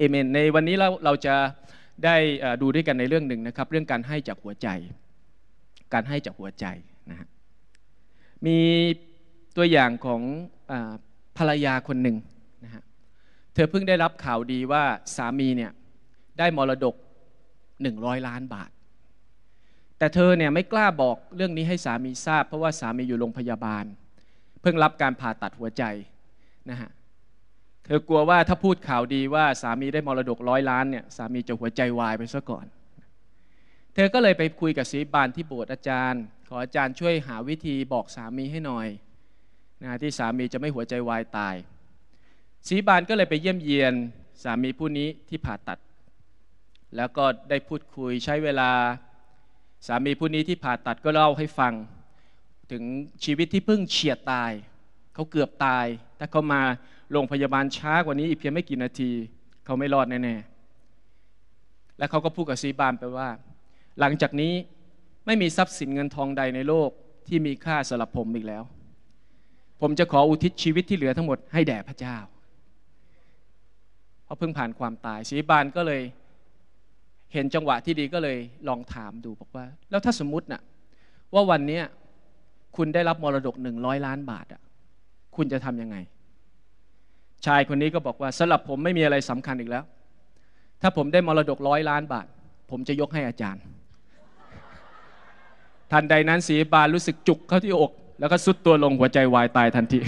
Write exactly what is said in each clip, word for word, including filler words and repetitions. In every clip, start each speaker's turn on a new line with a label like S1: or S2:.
S1: เอเมนในวันนี้เราเราจะได้ดูด้วยกันในเรื่องหนึ่งนะครับเรื่องการให้จากหัวใจการให้จากหัวใจนะฮะมีตัวอย่างของอ่าภรรยาคนหนึ่งนะฮะเธอเพิ่งได้รับข่าวดีว่าสามีเนี่ยได้มรดกหนึ่งร้อยล้านบาทแต่เธอเนี่ยไม่กล้าบอกเรื่องนี้ให้สามีทราบเพราะว่าสามีอยู่โรงพยาบาลเพิ่งรับการผ่าตัดหัวใจนะฮะเธอกลัวว่าถ้าพูดข่าวดีว่าสามีได้มรดกร้อยล้านเนี่ยสามีจะหัวใจวายไปซะก่อนเธอก็เลยไปคุยกับศิริบาลที่โบสถ์อาจารย์ขออาจารย์ช่วยหาวิธีบอกสามีให้หน่อยนะที่สามีจะไม่หัวใจวายตายศิริบาลก็เลยไปเยี่ยมเยียนสามีผู้นี้ที่ผ่าตัดแล้วก็ได้พูดคุยใช้เวลาสามีผู้นี้ที่ผ่าตัดก็เล่าให้ฟังถึงชีวิตที่เพิ่งเฉียดตายเขาเกือบตายถ้าเขามาโรงพยาบาลช้ากว่านี้อีกเพียงไม่กี่นาทีเขาไม่รอดแน่ๆและเขาก็พูดกับศิริบาลไปว่าหลังจากนี้ไม่มีทรัพย์สินเงินทองใดในโลกที่มีค่าสำหรับผมอีกแล้วผมจะขออุทิศชีวิตที่เหลือทั้งหมดให้แด่พระเจ้าเพราะเพิ่งผ่านความตายศิริบาลก็เลยเห็นจังหวะที่ดีก็เลยลองถามดูบอกว่าแล้วถ้าสมมุติน่ะว่าวันนี้คุณได้รับมรดกหนึ่งร้อยล้านบาทอ่ะคุณจะทำยังไงชายคนนี้ก็บอกว่าสำหรับผมไม่มีอะไรสำคัญอีกแล้วถ้าผมได้มรดกร้อยล้านบาทผมจะยกให้อาจารย์ทันใดนั้นศิริบาลรู้สึกจุกเข้าที่อกแล้วก็สุดตัวลงหัวใจวายตายทันที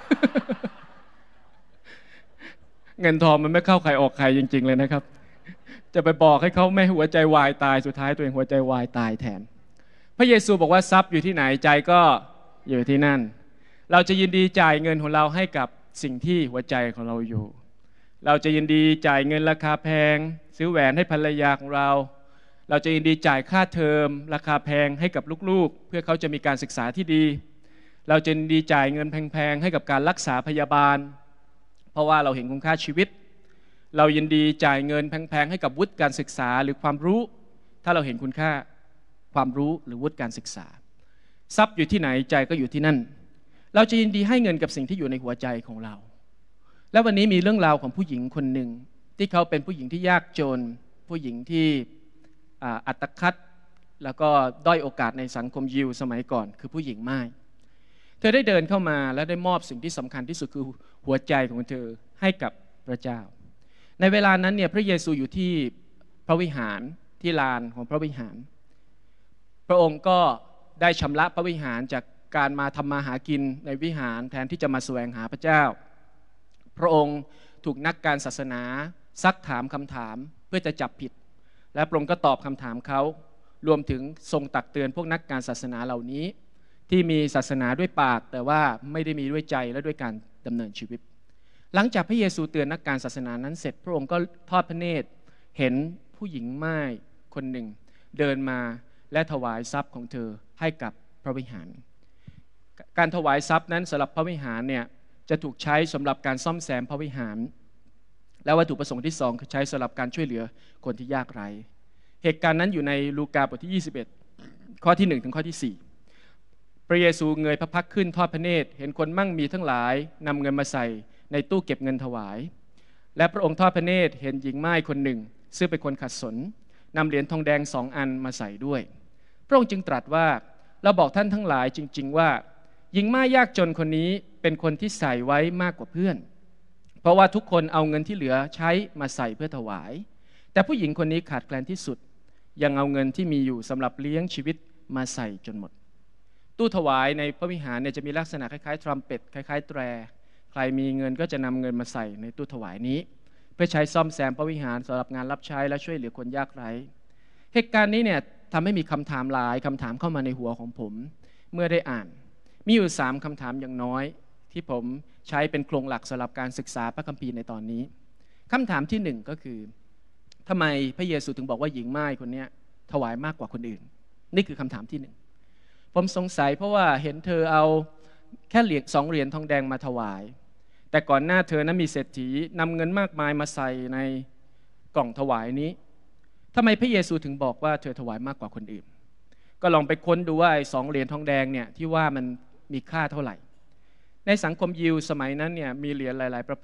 S1: เงินทองมันไม่เข้าใครออกใครจริงๆเลยนะครับจะไปบอกให้เขาไม่หัวใจวายตายสุดท้ายตัวเองหัวใจวายตายแทนพระเยซูบอกว่าทรัพย์อยู่ที่ไหนใจก็อยู่ที่นั่นเราจะยินดีจ่ายเงินของเราให้กับสิ่งที่หัวใจของเราอยู่เราจะยินดีจ่ายเงินราคาแพงซื้อแหวนให้ภรรยาของเราเราจะยินดีจ่ายค่าเทอมราคาแพงให้กับลูกๆเพื่อเขาจะมีการศึกษาที่ดีเราจะยินดีจ่ายเงินแพงๆให้กับการรักษาพยาบาลเพราะว่าเราเห็นคุณค่าชีวิตเรายินดีจ่ายเงินแพงๆให้กับวุฒิการศึกษาหรือความรู้ถ้าเราเห็นคุณค่าความรู้หรือวุฒิการศึกษาทรัพย์อยู่ที่ไหนใจก็อยู่ที่นั่นเราจะยินดีให้เงินกับสิ่งที่อยู่ในหัวใจของเราและวันนี้มีเรื่องราวของผู้หญิงคนหนึ่งที่เขาเป็นผู้หญิงที่ยากจนผู้หญิงที่อัตคัดแล้วก็ด้อยโอกาสในสังคมยิวสมัยก่อนคือผู้หญิงม่ายเธอได้เดินเข้ามาและได้มอบสิ่งที่สำคัญที่สุดคือหัวใจของเธอให้กับพระเจ้าในเวลานั้นเนี่ยพระเยซูอยู่ที่พระวิหารที่ลานของพระวิหารพระองค์ก็ได้ชำระพระวิหารจากการมาทำมาหากินในวิหารแทนที่จะมาแสวงหาพระเจ้าพระองค์ถูกนักการศาสนาซักถามคำถามเพื่อจะจับผิดและพระองค์ก็ตอบคำถามเขารวมถึงทรงตักเตือนพวกนักการศาสนาเหล่านี้ที่มีศาสนาด้วยปากแต่ว่าไม่ได้มีด้วยใจและด้วยการดำเนินชีวิตหลังจากพระเยซูเตือนนักการศาสนานั้นเสร็จพระองค์ก็ทอดพระเนตรเห็นผู้หญิงม่ายคนหนึ่งเดินมาและถวายทรัพย์ของเธอให้กับพระวิหารการถวายทรัพย์นั้นสำหรับพระวิหารเนี่ยจะถูกใช้สำหรับการซ่อมแซมพระวิหารและวัตถุประสงค์ที่สองคือใช้สำหรับการช่วยเหลือคนที่ยากไร้เหตุการณ์นั้นอยู่ในลูกาบทที่ยี่สิบเอ็ดข้อที่หนึ่งถึงข้อที่สี่พระเยซูเงยพระพักขึ้นทอดพระเนตรเห็นคนมั่งมีทั้งหลายนำเงินมาใส่ในตู้เก็บเงินถวายและพระองค์ทอดพระเนตรเห็นหญิงม่ายคนหนึ่งซึ่งเป็นคนขัดสนนำเหรียญทองแดงสองอันมาใส่ด้วยพระองค์จึงตรัสว่าเราบอกท่านทั้งหลายจริงๆว่าหญิงม่ายยากจนคนนี้เป็นคนที่ใส่ไว้มากกว่าเพื่อนเพราะว่าทุกคนเอาเงินที่เหลือใช้มาใส่เพื่อถวายแต่ผู้หญิงคนนี้ขาดแคลนที่สุดยังเอาเงินที่มีอยู่สำหรับเลี้ยงชีวิตมาใส่จนหมดตู้ถวายในพระวิหารเนี่ยจะมีลักษณะคล้ายๆทรัมเป็ตคล้ายๆแตรใครมีเงินก็จะนำเงินมาใส่ในตู้ถวายนี้เพื่อใช้ซ่อมแซมพระวิหารสำหรับงานรับใช้และช่วยเหลือคนยากไร้เหตุการณ์นี้เนี่ยทำให้มีคำถามหลายคำถามเข้ามาในหัวของผมเมื่อได้อ่านมีอยู่สามคำถามอย่างน้อยที่ผมใช้เป็นโครงหลักสำหรับการศึกษาพระคัมภีร์ในตอนนี้คำถามที่หนึ่งก็คือทำไมพระเยซูถึงบอกว่าหญิงม่ายคนนี้ถวายมากกว่าคนอื่นนี่คือคำถามที่หนึ่งผมสงสัยเพราะว่าเห็นเธอเอาแค่เหรียญสองเหรียญทองแดงมาถวายแต่ก่อนหน้าเธอนั้นมีเศรษฐีนำเงินมากมายมาใส่ในกล่องถวายนี้ทำไมพระเยซูถึงบอกว่าเธอถวายมากกว่าคนอื่นก็ลองไปค้นดูว่าไอ้สองเหรียญทองแดงเนี่ยที่ว่ามันมีค่าเท่าไหร่ในสังคมยิวสมัยนั้นเนี่ยมีเหรียญหลายๆประเภท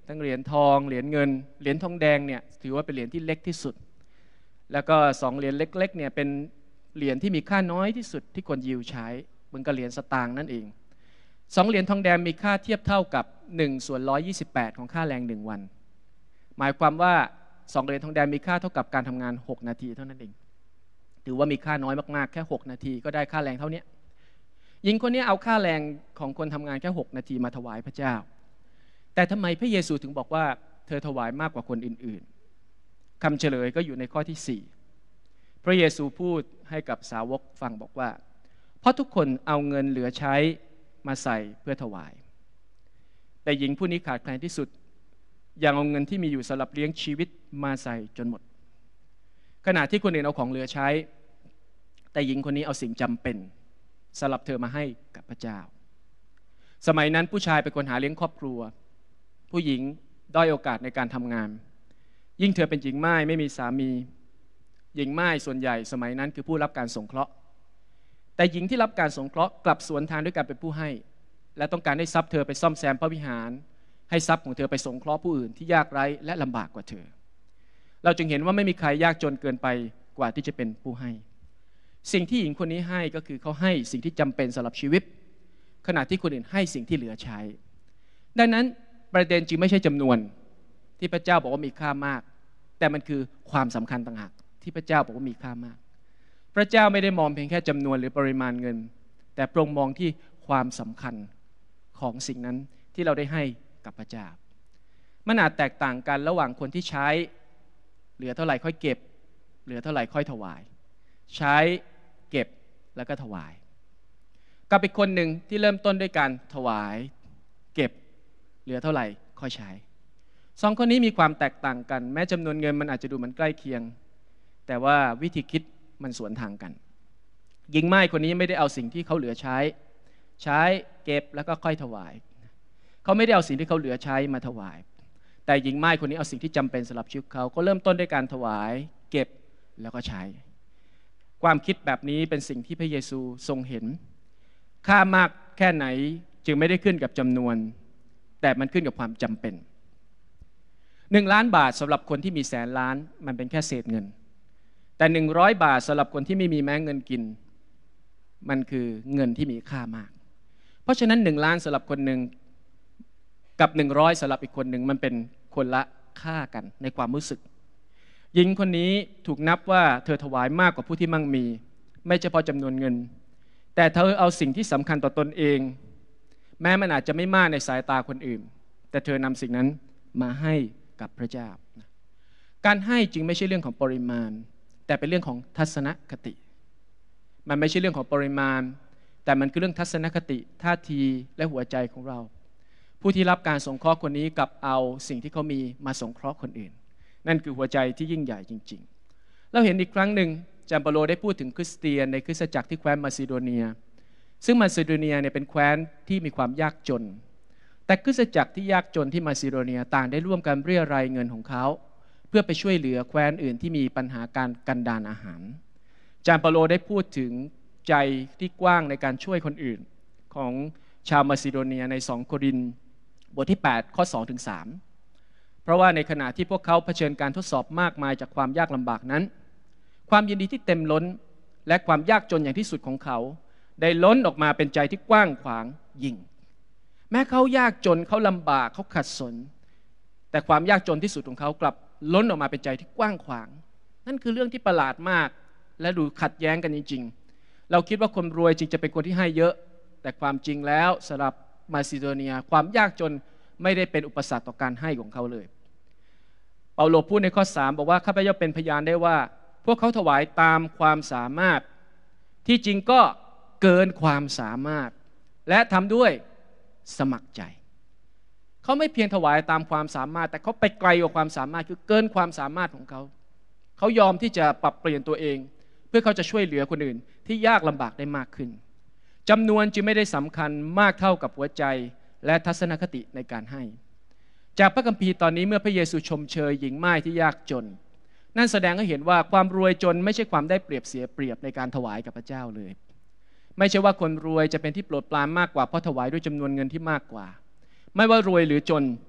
S1: ทั้งเหรียญทองเหรียญเงินเหรียญทองแดงเนี่ยถือว่าเป็นเหรียญที่เล็กที่สุดแล้วก็สองเหรียญเล็กๆเนี่ยเป็นเหรียญที่มีค่าน้อยที่สุดที่คนยิวใช้เหมือนกับเหรียญสตางค์นั่นเองสองเหรียญทองแดงมีค่าเทียบเท่ากับหนึ่งส่วนหนึ่งร้อยยี่สิบแปดของค่าแรงหนึ่งวันหมายความว่าสองเหรียญทองแดงมีค่าเท่ากับการทำงานหกนาทีเท่านั้นเองถือว่ามีค่าน้อยมากๆแค่หกนาทีก็ได้ค่าแรงเท่านี้หญิงคนนี้เอาค่าแรงของคนทำงานแค่หกนาทีมาถวายพระเจ้าแต่ทำไมพระเยซูถึงบอกว่าเธอถวายมากกว่าคนอื่นๆคำเฉลยก็อยู่ในข้อที่สี่พระเยซูพูดให้กับสาวกฟังบอกว่าเพราะทุกคนเอาเงินเหลือใช้มาใส่เพื่อถวายแต่หญิงผู้นี้ขาดแคลนที่สุดยังเอาเงินที่มีอยู่สำหรับเลี้ยงชีวิตมาใส่จนหมดขณะที่คนอื่นเอาของเหลือใช้แต่หญิงคนนี้เอาสิ่งจำเป็นสำหรับเธอมาให้กับพระเจ้าสมัยนั้นผู้ชายเป็นคนหาเลี้ยงครอบครัวผู้หญิงด้อยโอกาสในการทำงานยิ่งเธอเป็นหญิงม่ายไม่มีสามีหญิงม่ายส่วนใหญ่สมัยนั้นคือผู้รับการสงเคราะห์แต่หญิงที่รับการสงเคราะห์กลับสวนทางด้วยการเป็นผู้ให้และต้องการให้ทรัพย์เธอไปซ่อมแซมพระวิหารให้ทรัพย์ของเธอไปสงเคราะห์ผู้อื่นที่ยากไร้และลำบากกว่าเธอเราจึงเห็นว่าไม่มีใครยากจนเกินไปกว่าที่จะเป็นผู้ให้สิ่งที่หญิงคนนี้ให้ก็คือเขาให้สิ่งที่จำเป็นสำหรับชีวิตขณะที่คนอื่นให้สิ่งที่เหลือใช้ดังนั้นประเด็นจึงไม่ใช่จำนวนที่พระเจ้าบอกว่ามีค่ามากแต่มันคือความสำคัญต่างหากที่พระเจ้าบอกว่ามีค่ามากพระเจ้าไม่ได้มองเพียงแค่จำนวนหรือปริมาณเงินแต่พระองค์มองที่ความสำคัญของสิ่งนั้นที่เราได้ให้กับพระเจ้ามันอาจแตกต่างกันระหว่างคนที่ใช้เหลือเท่าไหร่ค่อยเก็บเหลือเท่าไหร่ค่อยถวายใช้เก็บแล้วก็ถวายกับอีกคนหนึ่งที่เริ่มต้นด้วยการถวายเก็บเหลือเท่าไหร่ค่อยใช้สองคนนี้มีความแตกต่างกันแม้จำนวนเงินมันอาจจะดูเหมือนใกล้เคียงแต่ว่าวิธีคิดมันสวนทางกันหญิงม่ายคนนี้ไม่ได้เอาสิ่งที่เขาเหลือใช้ใช้เก็บแล้วก็ค่อยถวายเขาไม่ได้เอาสิ่งที่เขาเหลือใช้มาถวายแต่หญิงม่ายคนนี้เอาสิ่งที่จำเป็นสำหรับชีวิตเขาก็เริ่มต้นด้วยการถวายเก็บแล้วก็ใช้ความคิดแบบนี้เป็นสิ่งที่พระเยซูทรงเห็นค่ามากแค่ไหนจึงไม่ได้ขึ้นกับจำนวนแต่มันขึ้นกับความจำเป็นหนึ่งล้านบาทสำหรับคนที่มีแสนล้านมันเป็นแค่เศษเงินแต่หนึ่งร้อยบาทสำหรับคนที่ไม่มีแม้เงินกินมันคือเงินที่มีค่ามากเพราะฉะนั้นหนึ่งล้านสำหรับคนหนึ่งกับหนึ่งร้อยสำหรับอีกคนหนึ่งมันเป็นคนละค่ากันในความรู้สึกหญิงคนนี้ถูกนับว่าเธอถวายมากกว่าผู้ที่มั่งมีไม่เฉพาะจำนวนเงินแต่เธอเอาสิ่งที่สำคัญต่อตนเองแม้มันอาจจะไม่มากในสายตาคนอื่นแต่เธอนำสิ่งนั้นมาให้กับพระเจ้าการให้จึงไม่ใช่เรื่องของปริมาณแต่เป็นเรื่องของทัศนคติมันไม่ใช่เรื่องของปริมาณแต่มันคือเรื่องทัศนคติท่าทีและหัวใจของเราผู้ที่รับการสงเคราะห์คนนี้กับเอาสิ่งที่เขามีมาสงเคราะห์คนอื่นนั่นคือหัวใจที่ยิ่งใหญ่จริงๆเราเห็นอีกครั้งหนึ่งจามเปโลได้พูดถึงคริสเตียนในคริสตจักรที่แคว้นมาซิโดเนียซึ่งมาซิโดเนียเนี่ยเป็นแคว้นที่มีความยากจนแต่คริสตจักรที่ยากจนที่มาซิโดเนียต่างได้ร่วมกันเรียรายเงินของเขาเพื่อไปช่วยเหลือแคว้นอื่นที่มีปัญหาการกันดารอาหารจามเปโลได้พูดถึงใจที่กว้างในการช่วยคนอื่นของชาวมาซิโดเนียในสองโครินธ์บทที่แปดข้อสองถึงสามเพราะว่าในขณะที่พวกเขาเผชิญการทดสอบมากมายจากความยากลำบากนั้นความยินดีที่เต็มล้นและความยากจนอย่างที่สุดของเขาได้ล้นออกมาเป็นใจที่กว้างขวางยิ่งแม้เขายากจนเขาลำบากเขาขัดสนแต่ความยากจนที่สุดของเขากลับล้นออกมาเป็นใจที่กว้างขวางนั่นคือเรื่องที่ประหลาดมากและดูขัดแย้งกันจริงๆเราคิดว่าคนรวยจริงจะเป็นคนที่ให้เยอะแต่ความจริงแล้วสำหรับมาซิโดเนียความยากจนไม่ได้เป็นอุปสรรคต่อการให้ของเขาเลยเปาโลพูดในข้อสามบอกว่าข้าพเจ้าเป็นพยานได้ว่าพวกเขาถวายตามความสามารถที่จริงก็เกินความสามารถและทำด้วยสมัครใจเขาไม่เพียงถวายตามความสามารถแต่เขาไปไกลกว่าความสามารถคือเกินความสามารถของเขาเขายอมที่จะปรับเปลี่ยนตัวเองเพื่อเขาจะช่วยเหลือคนอื่นที่ยากลำบากได้มากขึ้นจำนวนจึงไม่ได้สำคัญมากเท่ากับหัวใจและทัศนคติในการให้จากพระคัมภีร์ตอนนี้เมื่อพระเยซูชมเชยหญิงม่ายที่ยากจนนั่นแสดงให้เห็นว่าความรวยจนไม่ใช่ความได้เปรียบเสียเปรียบในการถวายกับพระเจ้าเลยไม่ใช่ว่าคนรวยจะเป็นที่โปรดปรานมากกว่าเพราะถวายด้วยจำนวนเงินที่มากกว่าไม่ว่ารวยหรือจน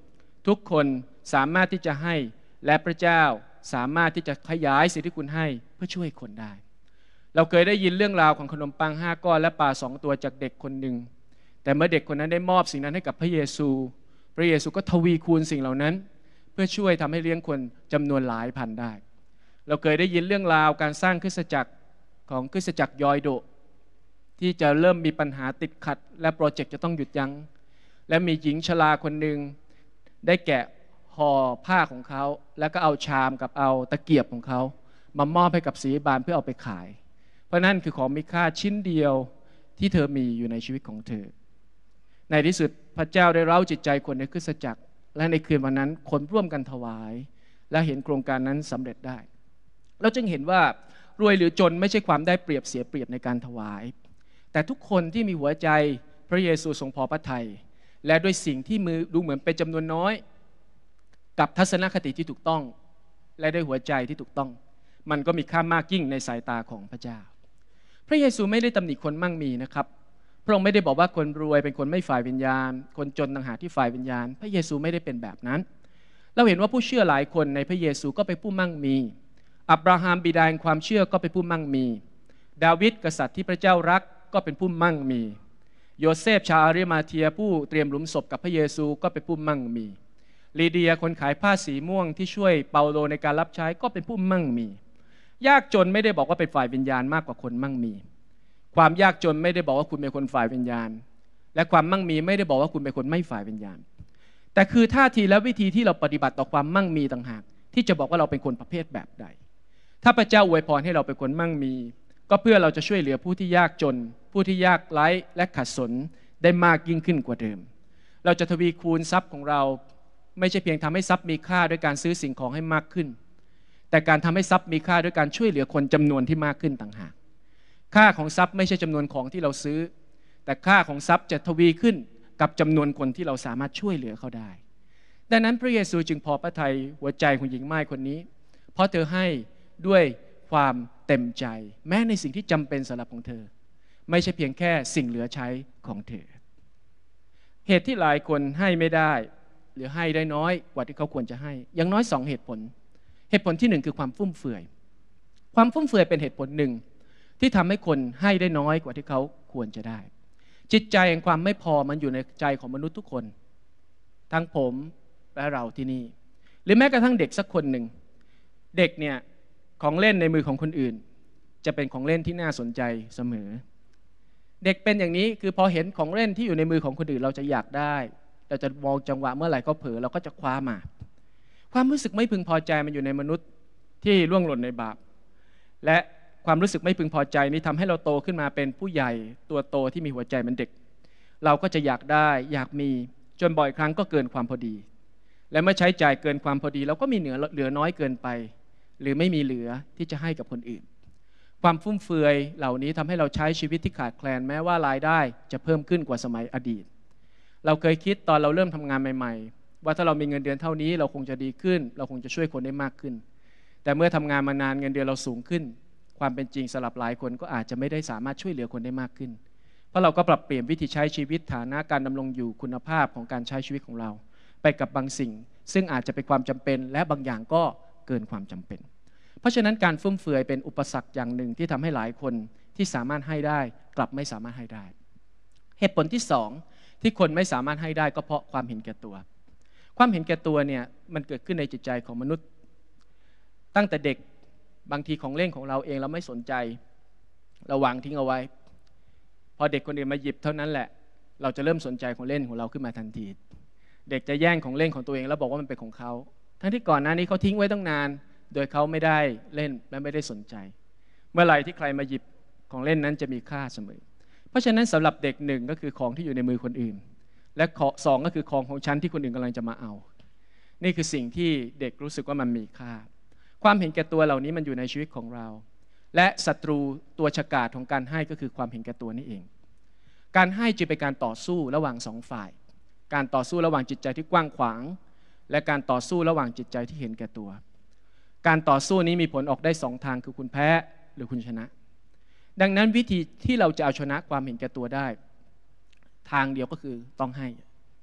S1: ทุกคนสามารถที่จะให้และพระเจ้าสามารถที่จะขยายสิ่งที่คุณให้เพื่อช่วยคนได้เราเคยได้ยินเรื่องราวของขนมปังห้าก้อนและปลาสองตัวจากเด็กคนหนึ่งแต่เมื่อเด็กคนนั้นได้มอบสิ่งนั้นให้กับพระเยซูพระเยซูก็ทวีคูณสิ่งเหล่านั้นเพื่อช่วยทำให้เลี้ยงคนจำนวนหลายพันได้เราเคยได้ยินเรื่องราวการสร้างคริสตจักรของคริสตจักรยอยโดที่จะเริ่มมีปัญหาติดขัดและโปรเจกต์จะต้องหยุดยั้งและมีหญิงชราคนหนึ่งได้แกะห่อผ้าของเขาแล้วก็เอาชามกับเอาตะเกียบของเขามามอบให้กับศิริบาลเพื่อเอาไปขายเพราะนั่นคือของมีค่าชิ้นเดียวที่เธอมีอยู่ในชีวิตของเธอในที่สุดพระเจ้าได้เร้าจิตใจคนในคริสตจักรและในคืนวันนั้นคนร่วมกันถวายและเห็นโครงการนั้นสำเร็จได้เราจึงเห็นว่ารวยหรือจนไม่ใช่ความได้เปรียบเสียเปรียบในการถวายแต่ทุกคนที่มีหัวใจพระเยซูทรงพอพระทัยและด้วยสิ่งที่มือดูเหมือนเป็นจำนวนน้อยกับทัศนคติที่ถูกต้องและด้วยหัวใจที่ถูกต้องมันก็มีค่ามากยิ่งในสายตาของพระเจ้าพระเยซูไม่ได้ตำหนิคนมั่งมีนะครับพระองค์ไม่ได้บอกว่าคนรวยเป็นคนไม่ฝ่ายวิญญาณคนจนต่างหากที่ฝ่ายวิญญาณพระเยซูไม่ได้เป็นแบบนั้นเราเห็นว่าผู้เชื่อหลายคนในพระเยซูก็เป็นผู้มั่งมีอับราฮัมบิดาแห่งความเชื่อก็เป็นผู้มั่งมีดาวิดกษัตริย์ที่พระเจ้ารักก็เป็นผู้มั่งมีโยเซฟชาวอาริมาเทียผู้เตรียมหลุมศพกับพระเยซูก็เป็นผู้มั่งมีลีเดียคนขายผ้าสีม่วงที่ช่วยเปาโลในการรับใช้ก็เป็นผู้มั่งมียากจนไม่ได้บอกว่าเป็นฝ่ายวิญญาณมากกว่าคนมั่งมีความยากจนไม่ได้บอกว่าคุณเป็นคนฝ่ายวิญญาณและความมั่งมีไม่ได้บอกว่าคุณเป็นคนไม่ฝ่ายวิญญาณแต่คือท่าทีและวิธีที่เราปฏิบัติต่อความมั่งมีต่างหากที่จะบอกว่าเราเป็นคนประเภทแบบใดถ้าพระเจ้าอวยพรให้เราเป็นคนมั่งมีก็เพื่อเราจะช่วยเหลือผู้ที่ยากจนผู้ที่ยากไร้และขัดสนได้มากยิ่งขึ้นกว่าเดิมเราจะทวีคูณทรัพย์ของเราไม่ใช่เพียงทำให้ทรัพย์มีค่าด้วยการซื้อสิ่งของให้มากขึ้นแต่การทำให้ทรัพย์มีค่าด้วยการช่วยเหลือคนจำนวนที่มากขึ้นต่างหากค่าของทรัพย์ไม่ใช่จำนวนของที่เราซื้อแต่ค่าของทรัพย์จะทวีขึ้นกับจำนวนคนที่เราสามารถช่วยเหลือเขาได้ดังนั้นพระเยซูจึงพอพระทัยหัวใจของหญิงม่ายคนนี้เพราะเธอให้ด้วยความเต็มใจแม้ในสิ่งที่จำเป็นสำหรับของเธอไม่ใช่เพียงแค่สิ่งเหลือใช้ของเธอเหตุที่หลายคนให้ไม่ได้หรือให้ได้น้อยกว่าที่เขาควรจะให้อย่างน้อยสองเหตุผลเหตุผลที่หนึ่งคือความฟุ่มเฟือยความฟุ่มเฟือยเป็นเหตุผลหนึ่งที่ทำให้คนให้ได้น้อยกว่าที่เขาควรจะได้จิตใจแห่งความไม่พอมันอยู่ในใจของมนุษย์ทุกคนทั้งผมและเราที่นี่หรือแม้กระทั่งเด็กสักคนหนึ่งเด็กเนี่ยของเล่นในมือของคนอื่นจะเป็นของเล่นที่น่าสนใจเสมอเด็กเป็นอย่างนี้คือพอเห็นของเล่นที่อยู่ในมือของคนอื่นเราจะอยากได้เราจะมองจังหวะเมื่อไหร่เขาเผลอเราก็จะคว้ามาความรู้สึกไม่พึงพอใจมันอยู่ในมนุษย์ที่ล่วงหล่นในบาปและความรู้สึกไม่พึงพอใจนี้ทำให้เราโตขึ้นมาเป็นผู้ใหญ่ตัวโตที่มีหัวใจเหมือนเด็กเราก็จะอยากได้อยากมีจนบ่อยครั้งก็เกินความพอดีและเมื่อใช้จ่ายเกินความพอดีเราก็มีเหลือเหลือน้อยเกินไปหรือไม่มีเหลือที่จะให้กับคนอื่นความฟุ่มเฟือยเหล่านี้ทำให้เราใช้ชีวิตที่ขาดแคลนแม้ว่ารายได้จะเพิ่มขึ้นกว่าสมัยอดีตเราเคยคิดตอนเราเริ่มทำงานใหม่ๆว่าถ้าเรามีเงินเดือนเท่านี้เราคงจะดีขึ้นเราคงจะช่วยคนได้มากขึ้นแต่เมื่อทำงานมานานเงินเดือนเราสูงขึ้นความเป็นจริงสำหรับหลายคนก็อาจจะไม่ได้สามารถช่วยเหลือคนได้มากขึ้นเพราะเราก็ปรับเปลี่ยนวิธีใช้ชีวิตฐานะการดำรงอยู่คุณภาพของการใช้ชีวิตของเราไปกับบางสิ่งซึ่งอาจจะเป็นความจำเป็นและบางอย่างก็เกินความจำเป็นเพราะฉะนั้นการฟุ่มเฟือยเป็นอุปสรรคอย่างหนึ่งที่ทำให้หลายคนที่สามารถให้ได้กลับไม่สามารถให้ได้เหตุผลที่สองที่คนไม่สามารถให้ได้ก็เพราะความเห็นแก่ตัวความเห็นแก่ตัวเนี่ยมันเกิดขึ้นในจิตใจของมนุษย์ตั้งแต่เด็กบางทีของเล่นของเราเองเราไม่สนใจเราวางทิ้งเอาไว้พอเด็กคนอื่นมาหยิบเท่านั้นแหละเราจะเริ่มสนใจของเล่นของเราขึ้นมาทันทีเด็กจะแย่งของเล่นของตัวเองแล้วบอกว่ามันเป็นของเขาทั้งที่ก่อนหน้านี้เขาทิ้งไว้ตั้งนานโดยเขาไม่ได้เล่นและไม่ได้สนใจเมื่อไหร่ที่ใครมาหยิบของเล่นนั้นจะมีค่าเสมอเพราะฉะนั้นสำหรับเด็กหนึ่งก็คือของที่อยู่ในมือคนอื่นและสองก็คือของของฉันที่คนอื่นกำลังจะมาเอานี่คือสิ่งที่เด็กรู้สึกว่ามันมีค่าความเห็นแก่ตัวเหล่านี้มันอยู่ในชีวิตของเราและศัตรูตัวฉกาจของการให้ก็คือความเห็นแก่ตัวนี่เองการให้จึงเป็นการต่อสู้ระหว่างสองฝ่ายการต่อสู้ระหว่างจิตใจที่กว้างขวางและการต่อสู้ระหว่างจิตใจที่เห็นแก่ตัวการต่อสู้นี้มีผลออกได้สองทางคือคุณแพ้หรือคุณชนะดังนั้นวิธีที่เราจะเอาชนะความเห็นแก่ตัวได้ทางเดียวก็คือต้องให้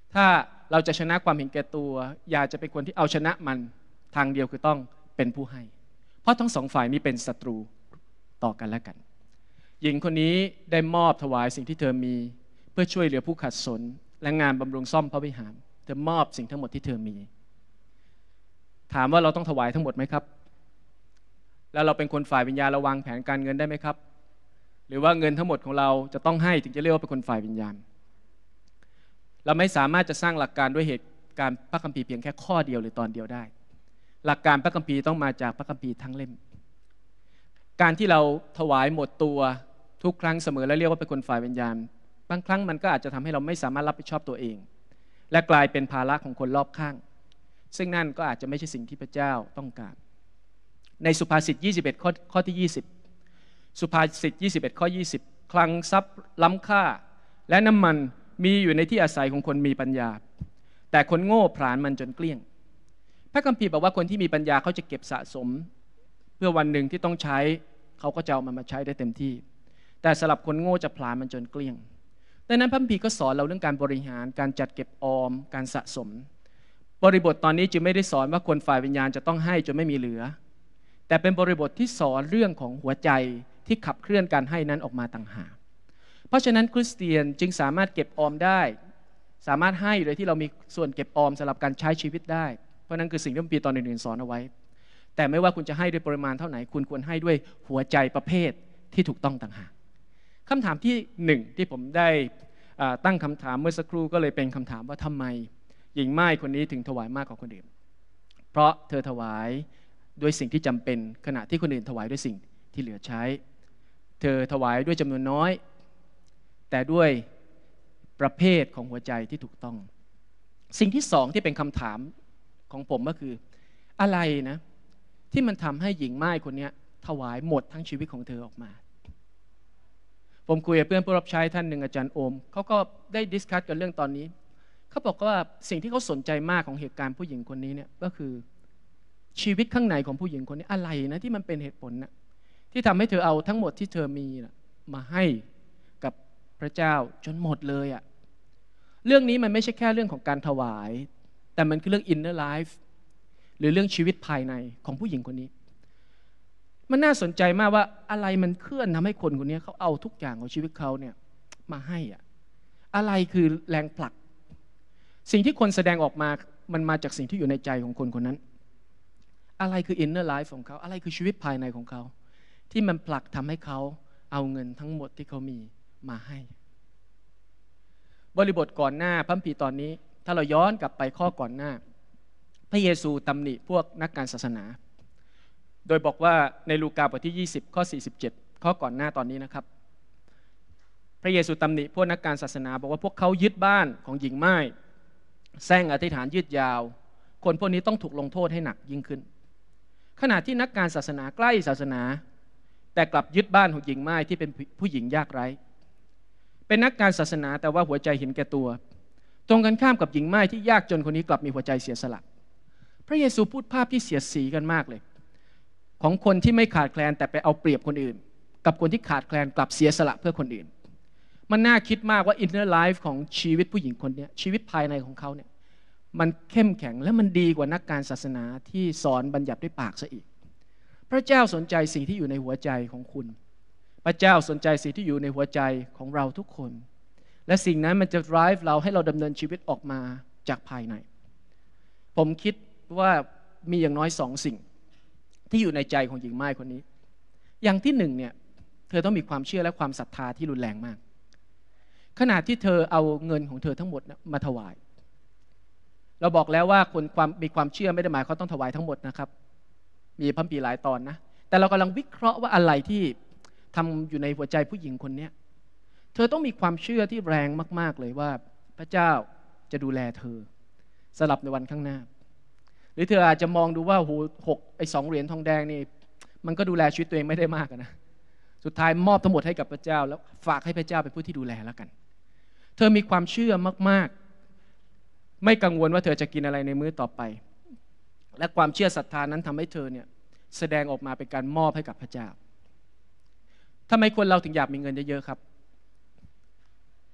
S1: ถ้าเราจะชนะความเห็นแก่ตัวอย่าจะเป็นคนที่เอาชนะมันทางเดียวคือต้องเป็นผู้ให้เพราะทั้งสองฝ่ายนี้เป็นศัตรูต่อกันและกันหญิงคนนี้ได้มอบถวายสิ่งที่เธอมีเพื่อช่วยเหลือผู้ขัดสนและงานบำรุงซ่อมพระวิหารเธอมอบสิ่งทั้งหมดที่เธอมีถามว่าเราต้องถวายทั้งหมดไหมครับแล้วเราเป็นคนฝ่ายวิญญาณเราวางแผนการเงินได้ไหมครับหรือว่าเงินทั้งหมดของเราจะต้องให้ถึงจะเรียกว่าเป็นคนฝ่ายวิญญาณเราไม่สามารถจะสร้างหลักการด้วยเหตุการณ์พระคัมภีร์เพียงแค่ข้อเดียวหรือตอนเดียวได้หลักการพระคัมภีร์ต้องมาจากพระคัมภีร์ทั้งเล่มการที่เราถวายหมดตัวทุกครั้งเสมอและเรียกว่าเป็นคนฝ่ายวิญญาณบางครั้งมันก็อาจจะทำให้เราไม่สามารถรับผิดชอบตัวเองและกลายเป็นภาระของคนรอบข้างซึ่งนั่นก็อาจจะไม่ใช่สิ่งที่พระเจ้าต้องการในสุภาษิตยี่สิบเอ็ดข้อข้อที่ยี่สิบสุภาษิตยี่สิบเอ็ดข้อยี่สิบคลังทรัพย์ล้ำค่าและน้ำมันมีอยู่ในที่อาศัยของคนมีปัญญาแต่คนโง่ผลาญมันจนเกลี้ยงพระคัมภีร์บอกว่าคนที่มีปัญญาเขาจะเก็บสะสมเพื่อวันหนึ่งที่ต้องใช้เขาก็จะเอามันมาใช้ได้เต็มที่แต่สำหรับคนโง่จะผลาญมันจนเกลี้ยงดังนั้นพระคัมภีร์ก็สอนเราเรื่องการบริหารการจัดเก็บออมการสะสมบริบทตอนนี้จึงไม่ได้สอนว่าคนฝ่ายวิญญาณจะต้องให้จนไม่มีเหลือแต่เป็นบริบทที่สอนเรื่องของหัวใจที่ขับเคลื่อนการให้นั้นออกมาต่างหากเพราะฉะนั้นคริสเตียนจึงสามารถเก็บออมได้สามารถให้โดยที่เรามีส่วนเก็บออมสำหรับการใช้ชีวิตได้เพราะนั้นคือสิ่งที่พระคัมภีร์ตอนอื่นๆสอนเอาไว้แต่ไม่ว่าคุณจะให้ด้วยปริมาณเท่าไหร่คุณควรให้ด้วยหัวใจประเภทที่ถูกต้องต่างหากคำถามที่หนึ่งที่ผมได้ตั้งคำถามเมื่อสักครู่ก็เลยเป็นคำถามว่าทำไมหญิงม่ายคนนี้ถึงถวายมากกว่าคนอื่นเพราะเธอถวายด้วยสิ่งที่จำเป็นขณะที่คนอื่นถวายด้วยสิ่งที่เหลือใช้เธอถวายด้วยจำนวนน้อยแต่ด้วยประเภทของหัวใจที่ถูกต้องสิ่งที่สองที่เป็นคำถามของผมก็คืออะไรนะที่มันทำให้หญิงม่ายคนนี้ถวายหมดทั้งชีวิตของเธอออกมาผมคุยกับเพื่อนผู้รับใช้ท่านหนึ่งอาจารย์โอมเขาก็ได้ดิสคัสกันเรื่องตอนนี้เขาบอกว่าสิ่งที่เขาสนใจมากของเหตุการณ์ผู้หญิงคนนี้เนี่ยก็คือชีวิตข้างในของผู้หญิงคนนี้อะไรนะที่มันเป็นเหตุผลนะที่ทำให้เธอเอาทั้งหมดที่เธอมีนะมาให้กับพระเจ้าจนหมดเลยอะเรื่องนี้มันไม่ใช่แค่เรื่องของการถวายแต่มันคือเรื่อง inner life หรือเรื่องชีวิตภายในของผู้หญิงคนนี้มันน่าสนใจมากว่าอะไรมันเคลื่อนทำให้คนคนนี้เขาเอาทุกอย่างของชีวิตเขาเนี่ยมาให้อะอะไรคือแรงผลักสิ่งที่คนแสดงออกมามันมาจากสิ่งที่อยู่ในใจของคนคนนั้นอะไรคือ inner life ของเขาอะไรคือชีวิตภายในของเขาที่มันผลักทำให้เขาเอาเงินทั้งหมดที่เขามีมาให้บริบทก่อนหน้าพระคัมภีร์ตอนนี้ถ้าเราย้อนกลับไปข้อก่อนหน้าพระเยซูตำหนิพวกนักการศาสนาโดยบอกว่าในลูกาบทที่ยี่สิบข้อสี่สิบเจ็ดข้อก่อนหน้าตอนนี้นะครับพระเยซูตำหนิพวกนักการศาสนาบอกว่าพวกเขายึดบ้านของหญิงม่ายแซงอธิษฐานยืดยาวคนพวกนี้ต้องถูกลงโทษให้หนักยิ่งขึ้นขณะที่นักการศาสนาใกล้ศาสนาแต่กลับยึดบ้านของหญิงม่ายที่เป็นผู้หญิงยากไร้เป็นนักการศาสนาแต่ว่าหัวใจเห็นแก่ตัวตรงกันข้ามกับหญิงม่ายที่ยากจนคนนี้กลับมีหัวใจเสียสละพระเยซูพูดภาพที่เสียดสีกันมากเลยของคนที่ไม่ขาดแคลนแต่ไปเอาเปรียบคนอื่นกับคนที่ขาดแคลนกลับเสียสละเพื่อคนอื่นมันน่าคิดมากว่า inner life ของชีวิตผู้หญิงคนนี้ชีวิตภายในของเขาเนี่ยมันเข้มแข็งและมันดีกว่านักการศาสนาที่สอนบัญญัติด้วยปากซะอีกพระเจ้าสนใจสิ่งที่อยู่ในหัวใจของคุณพระเจ้าสนใจสิ่งที่อยู่ในหัวใจของเราทุกคนและสิ่งนั้นมันจะ drive เราให้เราดำเนินชีวิตออกมาจากภายในผมคิดว่ามีอย่างน้อยสองสิ่งที่อยู่ในใจของหญิงม่ายคนนี้อย่างที่หนึ่งเนี่ยเธอต้องมีความเชื่อและความศรัทธาที่รุนแรงมากขณะที่เธอเอาเงินของเธอทั้งหมดมาถวายเราบอกแล้วว่าคนความมีความเชื่อไม่ได้หมายเขาต้องถวายทั้งหมดนะครับมีพระคัมภีร์หลายตอนนะแต่เรากำลังวิเคราะห์ว่าอะไรที่ทำอยู่ในหัวใจผู้หญิงคนนี้เธอต้องมีความเชื่อที่แรงมากๆเลยว่าพระเจ้าจะดูแลเธอสำหรับในวันข้างหน้าหรือเธออาจจะมองดูว่าโหหกไอ้สองเหรียญทองแดงนี่มันก็ดูแลชีวิตตัวเองไม่ได้มากนะสุดท้ายมอบทั้งหมดให้กับพระเจ้าแล้วฝากให้พระเจ้าเป็นผู้ที่ดูแลแล้วกันเธอมีความเชื่อมากๆไม่กังวลว่าเธอจะกินอะไรในมื้อต่อไปและความเชื่อศรัทธานั้นทำให้เธอเนี่ยแสดงออกมาเป็นการมอบให้กับพระเจ้าทำไมคนเราถึงอยากมีเงินเยอะๆครับเ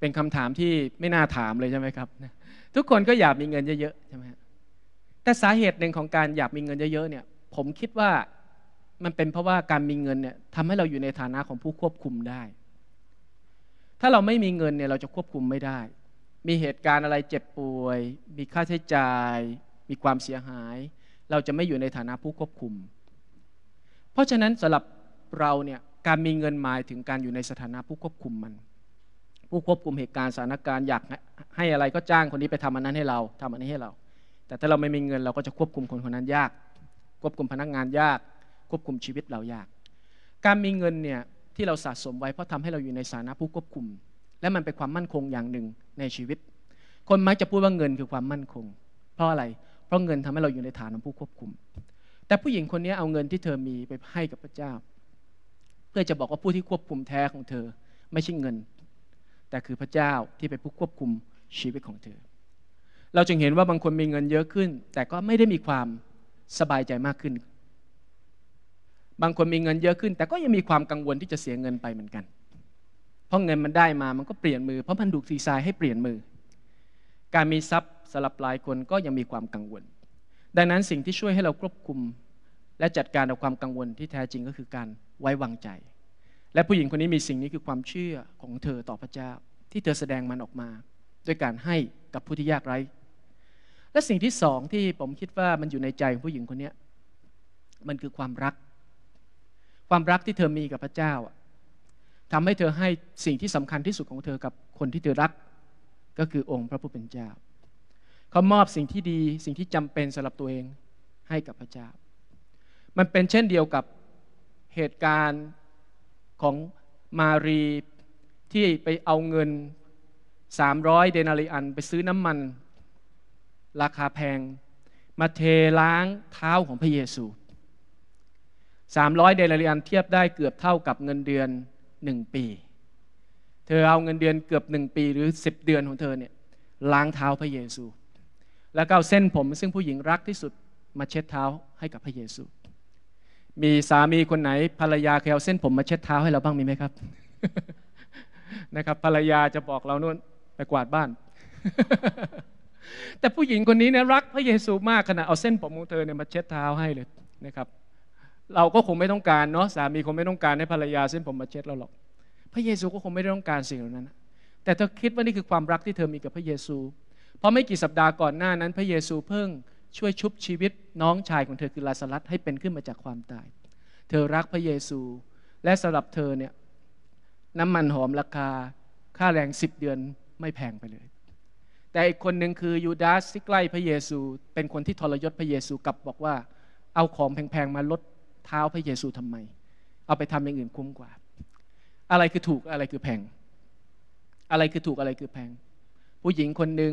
S1: เป็นคำถามที่ไม่น่าถามเลยใช่ไหมครับทุกคนก็อยากมีเงินเยอะๆใช่ไหมแต่สาเหตุหนึ่งของการอยากมีเงินเยอะๆเนี่ยผมคิดว่ามันเป็นเพราะว่าการมีเงินเนี่ยทำให้เราอยู่ในฐานะของผู้ควบคุมได้ถ้าเราไม่มีเงินเนี่ยเราจะควบคุมไม่ได้มีเหตุการณ์อะไรเจ็บป่วยมีค่าใช้จ่ายมีความเสียหายเราจะไม่อยู่ในฐานะผู้ควบคุมเพราะฉะนั้นสำหรับเราเนี่ยการมีเงินหมายถึงการอยู่ในสถานะผู้ควบคุมมันผู้ควบคุมเหตุการณ์สถานการณ์อยากให้อะไรก็จ้างคนนี้ไปทำอันนั้นให้เราทำอันนี้ให้เราแต่ถ้าเราไม่มีเงินเราก็จะควบคุมคนคนนั้นยากควบคุมพนักงานยากควบคุมชีวิตเรายากการมีเงินเนี่ยที่เราสะสมไว้เพราะทำให้เราอยู่ในฐานะผู้ควบคุมและมันเป็นความมั่นคงอย่างหนึ่งในชีวิตคนมักจะพูดว่าเงินคือความมั่นคงเพราะอะไรเพราะเงินทำให้เราอยู่ในฐานะผู้ควบคุมแต่ผู้หญิงคนนี้เอาเงินที่เธอมีไปให้กับพระเจ้าเพื่อจะบอกว่าผู้ที่ควบคุมแท้ของเธอไม่ใช่เงินแต่คือพระเจ้าที่เป็นผู้ควบคุมชีวิตของเธอเราจึงเห็นว่าบางคนมีเงินเยอะขึ้นแต่ก็ไม่ได้มีความสบายใจมากขึ้นบางคนมีเงินเยอะขึ้นแต่ก็ยังมีความกังวลที่จะเสียเงินไปเหมือนกันเพราะเงินมันได้มามันก็เปลี่ยนมือเพราะมันถูกดีไซน์ให้เปลี่ยนมือการมีทรัพย์สำหรับหลายคนก็ยังมีความกังวลดังนั้นสิ่งที่ช่วยให้เราควบคุมและจัดการกับความกังวลที่แท้จริงก็คือการไว้วางใจและผู้หญิงคนนี้มีสิ่งนี้คือความเชื่อของเธอต่อพระเจ้าที่เธอแสดงมันออกมาด้วยการให้กับผู้ที่ยากไร้และสิ่งที่สองที่ผมคิดว่ามันอยู่ในใจของผู้หญิงคนนี้มันคือความรักความรักที่เธอมีกับพระเจ้าทำให้เธอให้สิ่งที่สำคัญที่สุดของเธอกับคนที่เธอรักก็คือองค์พระผู้เป็นเจ้าเขามอบสิ่งที่ดีสิ่งที่จำเป็นสำหรับตัวเองให้กับพระเจ้ามันเป็นเช่นเดียวกับเหตุการณ์ของมารีที่ไปเอาเงินสามร้อยเดนาริอันไปซื้อน้ำมันราคาแพงมาเทล้างเท้าของพระเยซูสามร้อยเดนาริอันเทียบได้เกือบเท่ากับเงินเดือนหนึ่งปีเธอเอาเงินเดือนเกือบหนึ่งปีหรือสิบเดือนของเธอเนี่ยล้างเท้าพระเยซูแล้วก็เอาเส้นผมซึ่งผู้หญิงรักที่สุดมาเช็ดเท้าให้กับพระเยซูมีสามีคนไหนภรรยาเคยเอาเส้นผมมาเช็ดเท้าให้เราบ้างมีไหมครับ นะครับภรรยาจะบอกเรานู่นไปกวาดบ้าน แต่ผู้หญิงคนนี้เนี่ยรักพระเยซูมากขนาดเอาเส้นผมของเธอเนี่ยมาเช็ดเท้าให้เลยนะครับเราก็คงไม่ต้องการเนาะสามีคงไม่ต้องการให้ภรรยาเส้นผมมาเช็ดเราหรอกพระเยซูก็คงไม่ได้ต้องการสิ่งเหล่านั้นแต่เธอคิดว่านี่คือความรักที่เธอมีกับพระเยซูเพราะไม่กี่สัปดาห์ก่อนหน้านั้นพระเยซูเพิ่งช่วยชุบชีวิตน้องชายของเธอคือลาซารัสให้เป็นขึ้นมาจากความตายเธอรักพระเยซูและสำหรับเธอเนี่ยน้ำมันหอมราคาค่าแรงสิบเดือนไม่แพงไปเลยแต่อีกคนหนึ่งคือยูดาสที่ใกล้พระเยซูเป็นคนที่ทรยศพระเยซูกลับบอกว่าเอาของแพงๆมาลดเท้าพระเยซูทำไมเอาไปทำอย่างอื่นคุ้มกว่าอะไรคือถูกอะไรคือแพงอะไรคือถูกอะไรคือแพงผู้หญิงคนหนึ่ง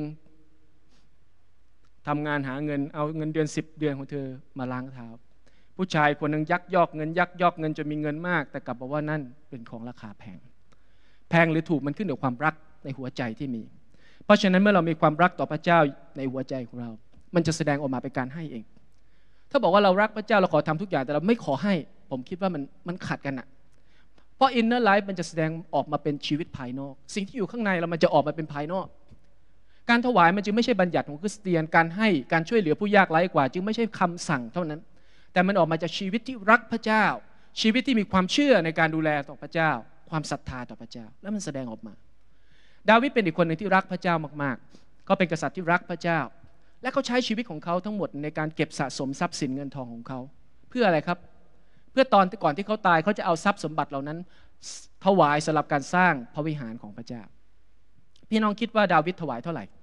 S1: ทำงานหาเงินเอาเงินเดือนสิบเดือนของเธอมาล้างเท้าผู้ชายคนหนึ่งยักยอกเงินยักยอกเงินจนมีเงินมากแต่กลับบอกว่านั่นเป็นของราคาแพงแพงหรือถูกมันขึ้นอยู่กับความรักในหัวใจที่มีเพราะฉะนั้นเมื่อเรามีความรักต่อพระเจ้าในหัวใจของเรามันจะแสดงออกมาเป็นการให้เองถ้าบอกว่าเรารักพระเจ้าเราขอทำทุกอย่างแต่เราไม่ขอให้ผมคิดว่ามันมันขัดกันอะเพราะ inner life มันจะแสดงออกมาเป็นชีวิตภายนอกสิ่งที่อยู่ข้างในเรามันจะออกมาเป็นภายนอกการถวายมันจึงไม่ใช่บัญญัติของคริสเตียนการให้การช่วยเหลือผู้ยากไร้กว่าจึงไม่ใช่คำสั่งเท่านั้นแต่มันออกมาจากชีวิตที่รักพระเจ้าชีวิตที่มีความเชื่อในการดูแลต่อพระเจ้าความศรัทธาต่อพระเจ้าแล้วมันแสดงออกมาดาวิดเป็นอีกคนหนึ่งที่รักพระเจ้ามากๆเขาเป็นกษัตริย์ที่รักพระเจ้าและเขาใช้ชีวิตของเขาทั้งหมดในการเก็บสะสมทรัพย์สินเงินทองของเขาเพื่ออะไรครับเพื่อตอนก่อนที่เขาตายเขาจะเอาทรัพย์สมบัติเหล่านั้นถวายสำหรับการสร้างพระวิหารของพระเจ้าพี่น้องคิดว่าดาวิดถวายเท่าไหร่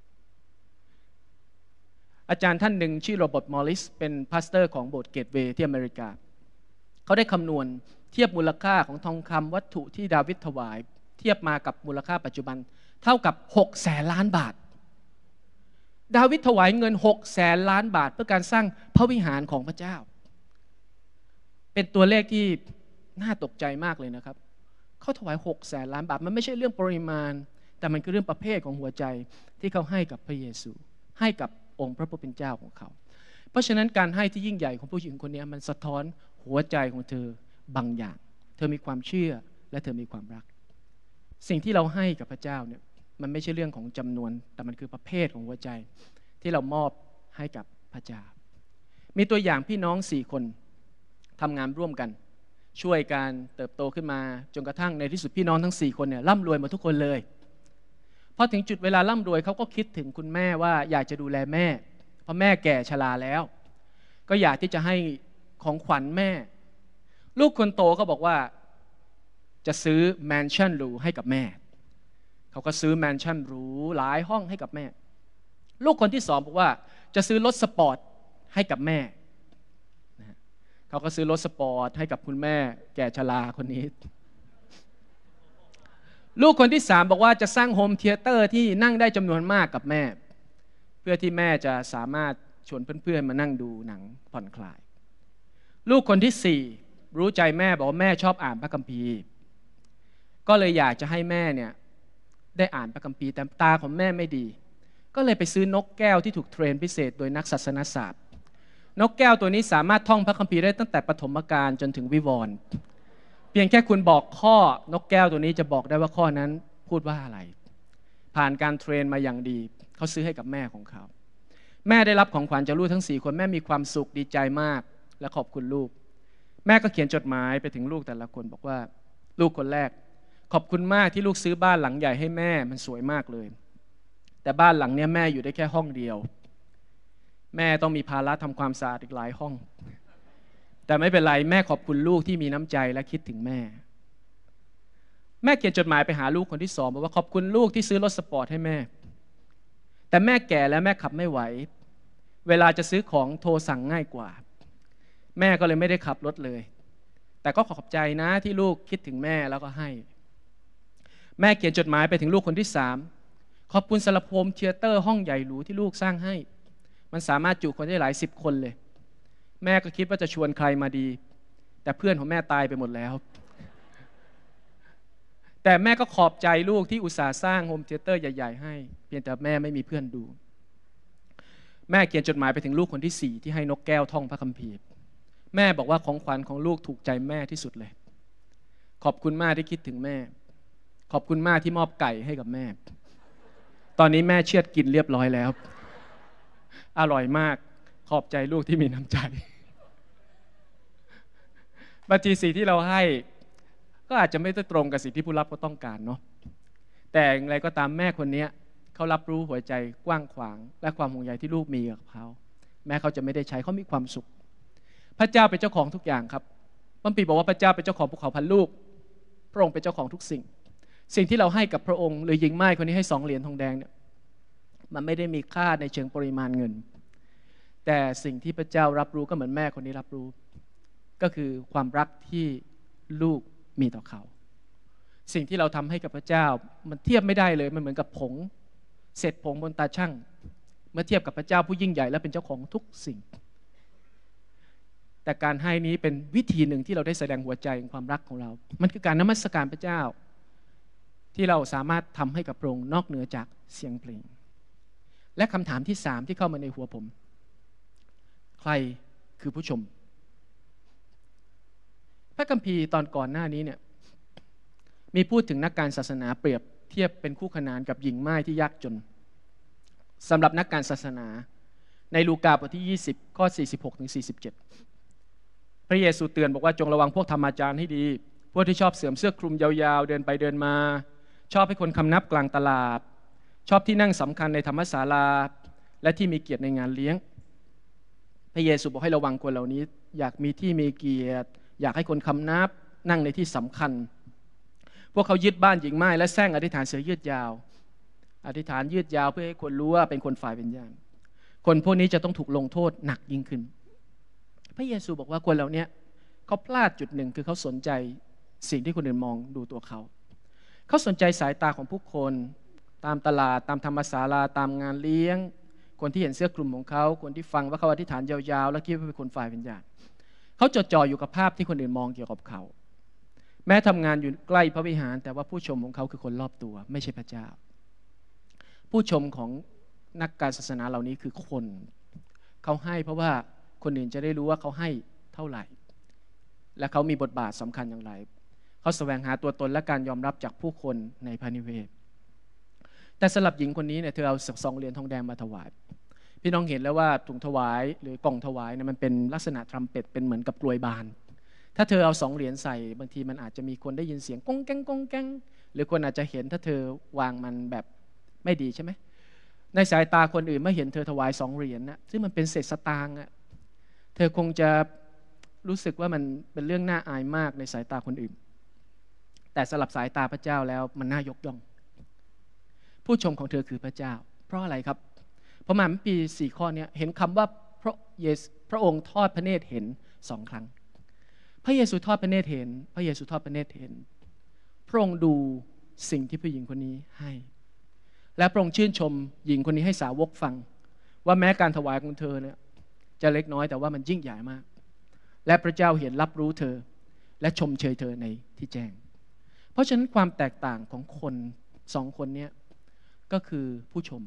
S1: อาจารย์ท่านหนึ่งชื่อโรเบิร์ตมอริสเป็นพาสเตอร์ของโบสถ์เกตเวย์ที่อเมริกาเขาได้คำนวณเทียบมูลค่าของทองคำวัตถุที่ดาวิดถวายเทียบมากับมูลค่าปัจจุบันเท่ากับหกแสนล้านบาทดาวิดถวายเงินหกแสนล้านบาทเพื่อการสร้างพระวิหารของพระเจ้าเป็นตัวเลขที่น่าตกใจมากเลยนะครับเขาถวายหกแสนล้านบาทมันไม่ใช่เรื่องปริมาณแต่มันคือเรื่องประเภทของหัวใจที่เขาให้กับพระเยซูให้กับองค์พระผู้เป็นเจ้าของเขาเพราะฉะนั้นการให้ที่ยิ่งใหญ่ของผู้หญิงคนนี้มันสะท้อนหัวใจของเธอบางอย่างเธอมีความเชื่อและเธอมีความรักสิ่งที่เราให้กับพระเจ้าเนี่ยมันไม่ใช่เรื่องของจำนวนแต่มันคือประเภทของหัวใจที่เรามอบให้กับพระเจ้ามีตัวอย่างพี่น้องสี่คนทำงานร่วมกันช่วยกันเติบโตขึ้นมาจนกระทั่งในที่สุดพี่น้องทั้งสี่คนเนี่ยร่ำรวยหมดทุกคนเลยพอถึงจุดเวลาร่ำรวยเขาก็คิดถึงคุณแม่ว่าอยากจะดูแลแม่เพราะแม่แก่ชราแล้วก็อยากที่จะให้ของขวัญแม่ลูกคนโตก็บอกว่าจะซื้อแมนชั่นหรูให้กับแม่เขาก็ซื้อแมนชั่นหรูหลายห้องให้กับแม่ลูกคนที่สองบอกว่าจะซื้อรถสปอร์ตให้กับแม่เขาก็ซื้อรถสปอร์ตให้กับคุณแม่แก่ชราคนนี้ลูกคนที่สามบอกว่าจะสร้างโฮมเธียเตอร์ที่นั่งได้จำนวนมากกับแม่เพื่อที่แม่จะสามารถชวนเพื่อนๆมานั่งดูหนังผ่อนคลายลูกคนที่สี่รู้ใจแม่บอกว่าแม่ชอบอ่านพระคัมภีร์ก็เลยอยากจะให้แม่เนี่ยได้อ่านพระคัมภีร์แต่ตาของแม่ไม่ดีก็เลยไปซื้อนกแก้วที่ถูกเทรนพิเศษโดยนักศาสนศาสตร์นกแก้วตัวนี้สามารถท่องพระคัมภีร์ได้ตั้งแต่ปฐมกาลจนถึงวิวรณ์เพียงแค่คุณบอกข้อนกแก้วตัวนี้จะบอกได้ว่าข้อนั้นพูดว่าอะไรผ่านการเทรนมาอย่างดีเขาซื้อให้กับแม่ของเขาแม่ได้รับของขวัญจากลูกทั้งสี่คนแม่มีความสุขดีใจมากและขอบคุณลูกแม่ก็เขียนจดหมายไปถึงลูกแต่ละคนบอกว่าลูกคนแรกขอบคุณมากที่ลูกซื้อบ้านหลังใหญ่ให้แม่มันสวยมากเลยแต่บ้านหลังนี้แม่อยู่ได้แค่ห้องเดียวแม่ต้องมีภาระทำความสะอาดอีกหลายห้องแต่ไม่เป็นไรแม่ขอบคุณลูกที่มีน้ำใจและคิดถึงแม่แม่เขียนจดหมายไปหาลูกคนที่สองบอกว่าขอบคุณลูกที่ซื้อรถสปอร์ตให้แม่แต่แม่แก่แล้วแม่ขับไม่ไหวเวลาจะซื้อของโทรสั่งง่ายกว่าแม่ก็เลยไม่ได้ขับรถเลยแต่ก็ขอบใจนะที่ลูกคิดถึงแม่แล้วก็ให้แม่เขียนจดหมายไปถึงลูกคนที่สามขอบคุณสำหรับโฮมเธียเตอร์ห้องใหญ่หรูที่ลูกสร้างให้มันสามารถจุคนได้หลายสิบคนเลยแม่ก็คิดว่าจะชวนใครมาดีแต่เพื่อนของแม่ตายไปหมดแล้วแต่แม่ก็ขอบใจลูกที่อุตส่าห์สร้างโฮมเธียเตอร์ใหญ่ๆให้เพียงแต่แม่ไม่มีเพื่อนดูแม่เขียนจดหมายไปถึงลูกคนที่สี่ที่ให้นกแก้วท่องพระคัมภีร์แม่บอกว่าของขวัญของลูกถูกใจแม่ที่สุดเลยขอบคุณมากที่คิดถึงแม่ขอบคุณมากที่มอบไก่ให้กับแม่ตอนนี้แม่เชือดกินเรียบร้อยแล้วอร่อยมากขอบใจลูกที่มีน้ำใจบางทีสิ่งที่เราให้ก็อาจจะไม่ได้ตรงกับสิ่งที่ผู้รับเขาต้องการเนาะแต่อย่างไรก็ตามแม่คนนี้เขารับรู้หัวใจกว้างขวางและความห่วงใยที่ลูกมีกับเขาแม้เขาจะไม่ได้ใช้เขามีความสุขพระเจ้าเป็นเจ้าของทุกอย่างครับพระคัมภีร์บอกว่าพระเจ้าเป็นเจ้าของภูเขาพันลูกพระองค์เป็นเจ้าของทุกสิ่งสิ่งที่เราให้กับพระองค์หรือหญิงไม้คนนี้ให้สองเหรียญทองแดงเนี่ยมันไม่ได้มีค่าในเชิงปริมาณเงินแต่สิ่งที่พระเจ้ารับรู้ก็เหมือนแม่คนนี้รับรู้ก็คือความรักที่ลูกมีต่อเขาสิ่งที่เราทำให้กับพระเจ้ามันเทียบไม่ได้เลยมันเหมือนกับผงเศษผงบนตาช่างเมื่อเทียบกับพระเจ้าผู้ยิ่งใหญ่และเป็นเจ้าของทุกสิ่งแต่การให้นี้เป็นวิธีหนึ่งที่เราได้แสดงหัวใจของความรักของเรามันคือการนมัสการพระเจ้าที่เราสามารถทำให้กับพระองค์นอกเหนือจากเสียงเพลงและคำถามที่สามที่เข้ามาในหัวผมใครคือผู้ชมพระคัมภีร์ตอนก่อนหน้านี้เนี่ยมีพูดถึงนักการศาสนาเปรียบเทียบเป็นคู่ขนานกับหญิงม่ายที่ยากจนสำหรับนักการศาสนาในลูกาบทที่ยี่สิบข้อสี่สิบหกถึงสี่สิบเจ็ดพระเยซูเตือนบอกว่าจงระวังพวกธรรมาจารย์ให้ดีพวกที่ชอบเสื่อมเสื้อคลุมยาวๆเดินไปเดินมาชอบให้คนคำนับกลางตลาดชอบที่นั่งสำคัญในธรรมศาลาและที่มีเกียรติในงานเลี้ยงพระเยซูบอกให้ระวังคนเหล่านี้อยากมีที่มีเกียรติอยากให้คนคำนับนั่งในที่สำคัญพวกเขายึดบ้านหญิงไม้และแซงอธิษฐานเสือยืดยาวอธิษฐานยืดยาวเพื่อให้คนรู้ว่าเป็นคนฝ่ายวิญญาณคนพวกนี้จะต้องถูกลงโทษหนักยิ่งขึ้นพระเยซูบอกว่าคนเหล่านี้เขาพลาดจุดหนึ่งคือเขาสนใจสิ่งที่คนอื่นมองดูตัวเขาเขาสนใจสายตาของผู้คนตามตลาดตามธรรมศาลาตามงานเลี้ยงคนที่เห็นเสื้อคลุมของเขาคนที่ฟังว่าเขาอธิษฐานยาวๆแล้วคิดว่าเป็นคนฝ่ายวิญญาณเขาจดจ่ออยู่กับภาพที่คนอื่นมองเกี่ยวกับเขาแม้ทำงานอยู่ใกล้พระวิหารแต่ว่าผู้ชมของเขาคือคนรอบตัวไม่ใช่พระเจ้าผู้ชมของนักการศาสนาเหล่านี้คือคนเขาให้เพราะว่าคนอื่นจะได้รู้ว่าเขาให้เท่าไหร่และเขามีบทบาทสำคัญอย่างไรเขาแสวงหาตัวตนและการยอมรับจากผู้คนในพระนิเวศแต่สำหรับหญิงคนนี้เนี่ยเธอเอาสองเหรียญทองแดงมาถวายพี่น้องเห็นแล้วว่าถุงถวายหรือกล่องถวายเนี่ยมันเป็นลักษณะทรัมเป็ตเป็นเหมือนกับกลวยบานถ้าเธอเอาสองเหรียญใส่บางทีมันอาจจะมีคนได้ยินเสียงก้องแก้งก้องแก้งหรือคนอาจจะเห็นถ้าเธอวางมันแบบไม่ดีใช่ไหมในสายตาคนอื่นเมื่อเห็นเธอถวายสองเหรียญนะซึ่งมันเป็นเศษสตางค์อะเธอคงจะรู้สึกว่ามันเป็นเรื่องน่าอายมากในสายตาคนอื่นแต่สำหรับสายตาพระเจ้าแล้วมันน่ายกย่องผู้ชมของเธอคือพระเจ้าเพราะอะไรครับเพราะมาเมื่อปีสี่ข้อนี้เห็นคำว่าพระเยซูพระองค์ทอดพระเนตรเห็นสองครั้งพระเยซูทอดพระเนตรเห็นพระเยซูทอดพระเนตรเห็นพระองค์ดูสิ่งที่ผู้หญิงคนนี้ให้และพระองค์ชื่นชมหญิงคนนี้ให้สาวกฟังว่าแม้การถวายของเธอเนี่ยจะเล็กน้อยแต่ว่ามันยิ่งใหญ่มากและพระเจ้าเห็นรับรู้เธอและชมเชยเธอในที่แจ้งเพราะฉะนั้นความแตกต่างของคนสองคนนี้ก็คือผู้ชม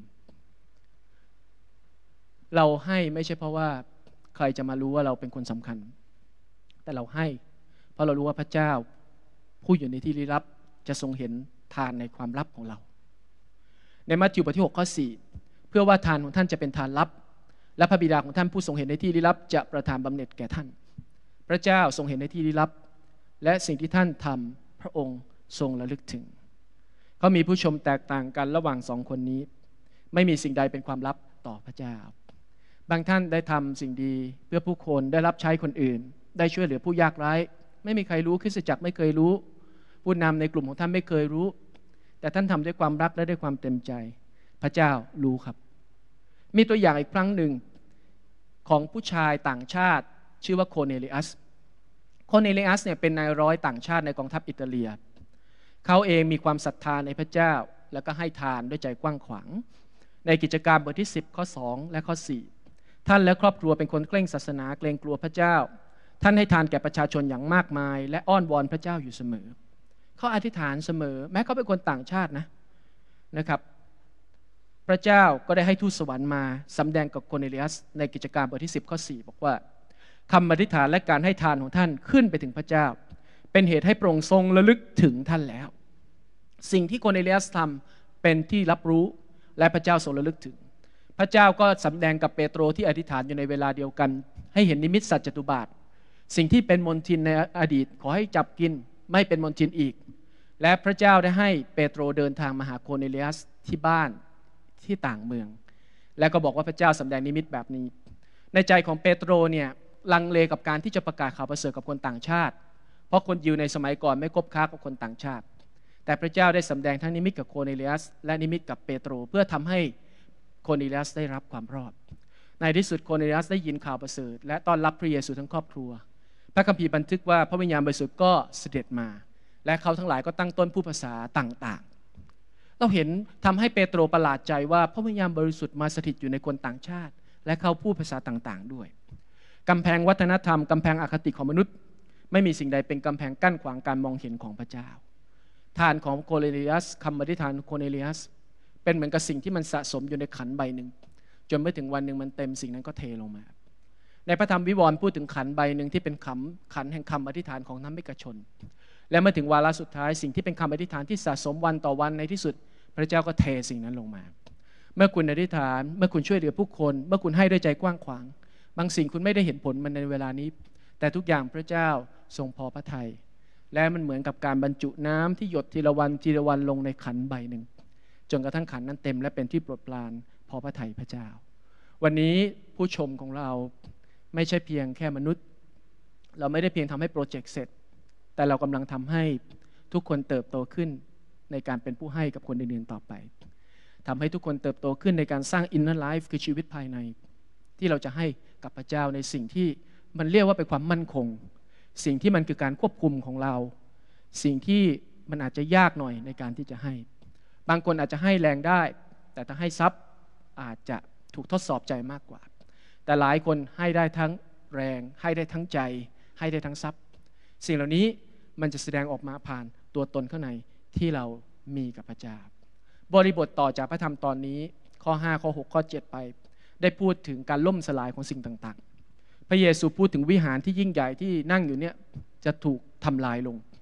S1: เราให้ไม่ใช่เพราะว่าใครจะมารู้ว่าเราเป็นคนสำคัญแต่เราให้เพราะเรารู้ว่าพระเจ้าผู้อยู่ในที่ลี้ลับจะทรงเห็นทานในความลับของเราในมัทธิวบทที่หกข้อสี่เพื่อว่าทานของท่านจะเป็นทานลับและพระบิดาของท่านผู้ทรงเห็นในที่ลี้ลับจะประทานบำเหน็จแก่ท่านพระเจ้าทรงเห็นในที่ลี้ลับและสิ่งที่ท่านทำพระองค์ทรงระลึกถึงเขามีผู้ชมแตกต่างกันระหว่างสองคนนี้ไม่มีสิ่งใดเป็นความลับต่อพระเจ้าบางท่านได้ทำสิ่งดีเพื่อผู้คนได้รับใช้คนอื่นได้ช่วยเหลือผู้ยากไร้ไม่มีใครรู้คริสตจักรไม่เคยรู้ผู้นำในกลุ่มของท่านไม่เคยรู้แต่ท่านทำด้วยความรักและด้วยความเต็มใจพระเจ้ารู้ครับมีตัวอย่างอีกครั้งหนึ่งของผู้ชายต่างชาติชื่อว่าโคเนลิอัสโคเนลิอัสเนี่ยเป็นนายร้อยต่างชาติในกองทัพอิตาเลียเขาเองมีความศรัทธาในพระเจ้าแล้วก็ให้ทานด้วยใจกว้างขวางในกิจการบทที่สิบข้อสองและข้อสี่ท่านและครอบครัวเป็นคนเคร่งศาสนาเกรงกลัวพระเจ้าท่านให้ทานแก่ประชาชนอย่างมากมายและอ้อนวอนพระเจ้าอยู่เสมอเขาอธิษฐานเสมอแม้เขาเป็นคนต่างชาตินะนะครับพระเจ้าก็ได้ให้ทูตสวรรค์มาสำแดงกับโคเนลิอัสในกิจการบทที่สิบข้อสี่บอกว่าคำอธิษฐานและการให้ทานของท่านขึ้นไปถึงพระเจ้าเป็นเหตุให้พระองค์ทรงระลึกถึงท่านแล้วสิ่งที่โคเนลิอัสทำเป็นที่รับรู้และพระเจ้าทรงระลึกถึงพระเจ้าก็สำแดงกับเปโตรที่อธิษฐานอยู่ในเวลาเดียวกันให้เห็นนิมิตสัจจตุบาทสิ่งที่เป็นมลทินในอดีตขอให้จับกินไม่เป็นมลทินอีกและพระเจ้าได้ให้เปโตรเดินทางมาหาโคเนลิอัสที่บ้านที่ต่างเมืองและก็บอกว่าพระเจ้าสำแดงนิมิตแบบนี้ในใจของเปโตรเนี่ยลังเลกับการที่จะประกาศข่าวประเสริฐกับคนต่างชาติเพราะคนยิวในสมัยก่อนไม่คบค้ากับคนต่างชาติแต่พระเจ้าได้สำแดงทั้งนิมิตกับโคเนลิอัสและนิมิตกับเปโตรเพื่อทำให้โคเนลิอัสได้รับความรอดในที่สุดโคเนลิอัสได้ยินข่าวประเสริฐและต้อนรับพระเยซูทั้งครอบครัวพระคัมภีร์บันทึกว่าพระวิญญาณบริสุทธิ์ก็เสด็จมาและเขาทั้งหลายก็ตั้งต้นพูดภาษาต่างๆเราเห็นทำให้เปโตรประหลาดใจว่าพระวิญญาณบริสุทธิ์มาสถิตอยู่ในคนต่างชาติและเขาพูดภาษาต่างๆด้วยกำแพงวัฒนธรรมกำแพงอคติของมนุษย์ไม่มีสิ่งใดเป็นกำแพงกั้นขวางการมองเห็นของพระเจ้าทานของโคเนลิอัสคำอธิษฐานของโคเนลิอัสเป็นเหมือนกับสิ่งที่มันสะสมอยู่ในขันใบหนึ่งจนเมื่อถึงวันหนึ่งมันเต็มสิ่งนั้นก็เทลงมาในพระธรรมวิวรณ์พูดถึงขันใบหนึ่งที่เป็นขันขันแห่งคำอธิษฐานของน้ำมิกชนและเมื่อถึงวาระสุดท้ายสิ่งที่เป็นคำอธิษฐานที่สะสมวันต่อวันในที่สุดพระเจ้าก็เทสิ่งนั้นลงมาเมื่อคุณอธิษฐานเมื่อคุณช่วยเหลือผู้คนเมื่อคุณให้ด้วยใจกว้างขวางบางสิ่งคุณไม่ได้เห็นผลมันในเวลานี้แต่ทุกอย่างพระเจ้าทรงพอพระทัยและมันเหมือนกับการบรรจุน้ำที่หยดทีละวันทีละวันลงในขันใบหนึ่งจนกระทั่งขันนั้นเต็มและเป็นที่โปรดปรานพอพระทัยพระเจ้าวันนี้ผู้ชมของเราไม่ใช่เพียงแค่มนุษย์เราไม่ได้เพียงทำให้โปรเจกต์เสร็จแต่เรากำลังทำให้ทุกคนเติบโตขึ้นในการเป็นผู้ให้กับคนอื่นๆต่อไปทำให้ทุกคนเติบโตขึ้นในการสร้าง inner life คือชีวิตภายในที่เราจะให้กับพระเจ้าในสิ่งที่มันเรียกว่าเป็นความมั่นคงสิ่งที่มันคือการควบคุมของเราสิ่งที่มันอาจจะยากหน่อยในการที่จะให้บางคนอาจจะให้แรงได้แต่ถ้าให้ทรัพย์อาจจะถูกทดสอบใจมากกว่าแต่หลายคนให้ได้ทั้งแรงให้ได้ทั้งใจให้ได้ทั้งทรัพย์สิ่งเหล่านี้มันจะแสดงออกมาผ่านตัวตนข้างในที่เรามีกับพระเจ้าบริบทต่อจากพระธรรมตอนนี้ข้อห้าข้อหกข้อเจ็ดไปได้พูดถึงการล่มสลายของสิ่งต่างๆพระเยซูพูดถึงวิหารที่ยิ่งใหญ่ที่นั่งอยู่เนี่ยจะถูกทำลายลง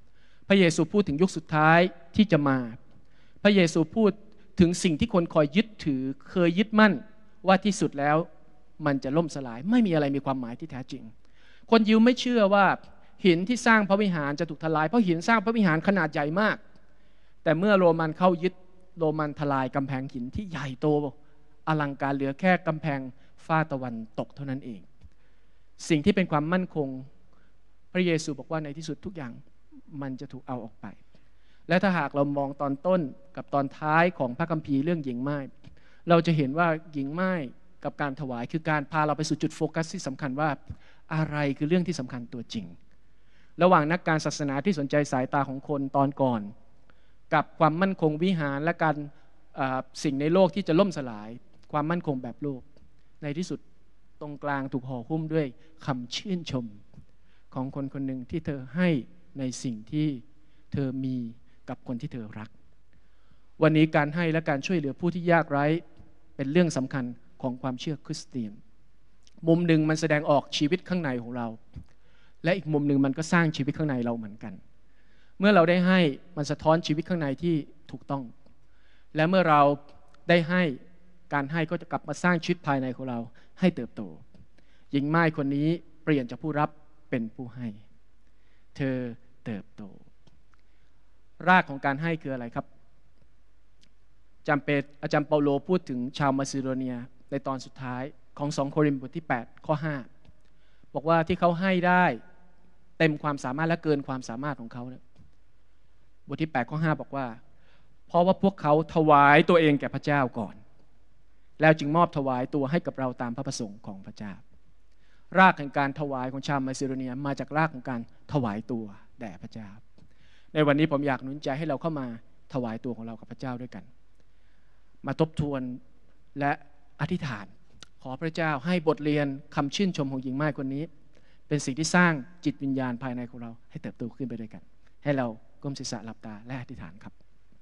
S1: พระเยซูพูดถึงยุคสุดท้ายที่จะมาพระเยซูพูดถึงสิ่งที่คนคอยยึดถือเคยยึดมั่นว่าที่สุดแล้วมันจะล่มสลายไม่มีอะไรมีความหมายที่แท้จริงคนยิวไม่เชื่อว่าหินที่สร้างพระวิหารจะถูกทลายเพราะหินสร้างพระวิหารขนาดใหญ่มากแต่เมื่อโรมันเข้ายึดโรมันทลายกำแพงหินที่ใหญ่โตอลังการเหลือแค่กำแพงฝ้าตะวันตกเท่านั้นเองสิ่งที่เป็นความมั่นคงพระเยซูบอกว่าในที่สุดทุกอย่างมันจะถูกเอาออกไปและถ้าหากเรามองตอนต้นกับตอนท้ายของพระคัมภีร์เรื่องหญิงไม้เราจะเห็นว่าหญิงไม้กับการถวายคือการพาเราไปสู่จุดโฟกัสที่สำคัญว่าอะไรคือเรื่องที่สำคัญตัวจริงระหว่างนักการศาสนาที่สนใจสายตาของคนตอนก่อนกับความมั่นคงวิหารและการสิ่งในโลกที่จะล่มสลายความมั่นคงแบบโลกในที่สุดตรงกลางถูกห่อหุ้มด้วยคำชื่นชมของคนคนหนึ่งที่เธอให้ในสิ่งที่เธอมีกับคนที่เธอรักวันนี้การให้และการช่วยเหลือผู้ที่ยากไร้เป็นเรื่องสำคัญของความเชื่อคริสเตียนมุมหนึ่งมันแสดงออกชีวิตข้างในของเราและอีกมุมหนึ่งมันก็สร้างชีวิตข้างในเราเหมือนกันเมื่อเราได้ให้มันสะท้อนชีวิตข้างในที่ถูกต้องและเมื่อเราได้ให้การให้ก็จะกลับมาสร้างชีวิตภายในของเราให้เติบโตหญิงไม้คนนี้เปลี่ยนจากผู้รับเป็นผู้ให้เธอเติบโตรากของการให้คืออะไรครับจำเป็นอาจารย์เปาโลพูดถึงชาวมาซิโดเนียในตอนสุดท้ายของสองโครินธ์บทที่แปดข้อห้าบอกว่าที่เขาให้ได้เต็มความสามารถและเกินความสามารถของเขาเนี่ยบทที่แปดข้อห้าบอกว่าเพราะว่าพวกเขาถวายตัวเองแก่พระเจ้าก่อนแล้วจึงมอบถวายตัวให้กับเราตามพระประสงค์ของพระเจ้ารากแห่งการถวายของชาวมาซิโดเนียมาจากรากของการถวายตัวแด่พระเจ้าในวันนี้ผมอยากหนุนใจให้เราเข้ามาถวายตัวของเรากับพระเจ้าด้วยกันมาทบทวนและอธิษฐานขอพระเจ้าให้บทเรียนคำชื่นชมของหญิงไม้คนนี้เป็นสิ่งที่สร้างจิตวิญญาณภายในของเราให้เติบโตขึ้นไปด้วยกันให้เราก้มศีรษะหลับตาและอธิษฐานครับ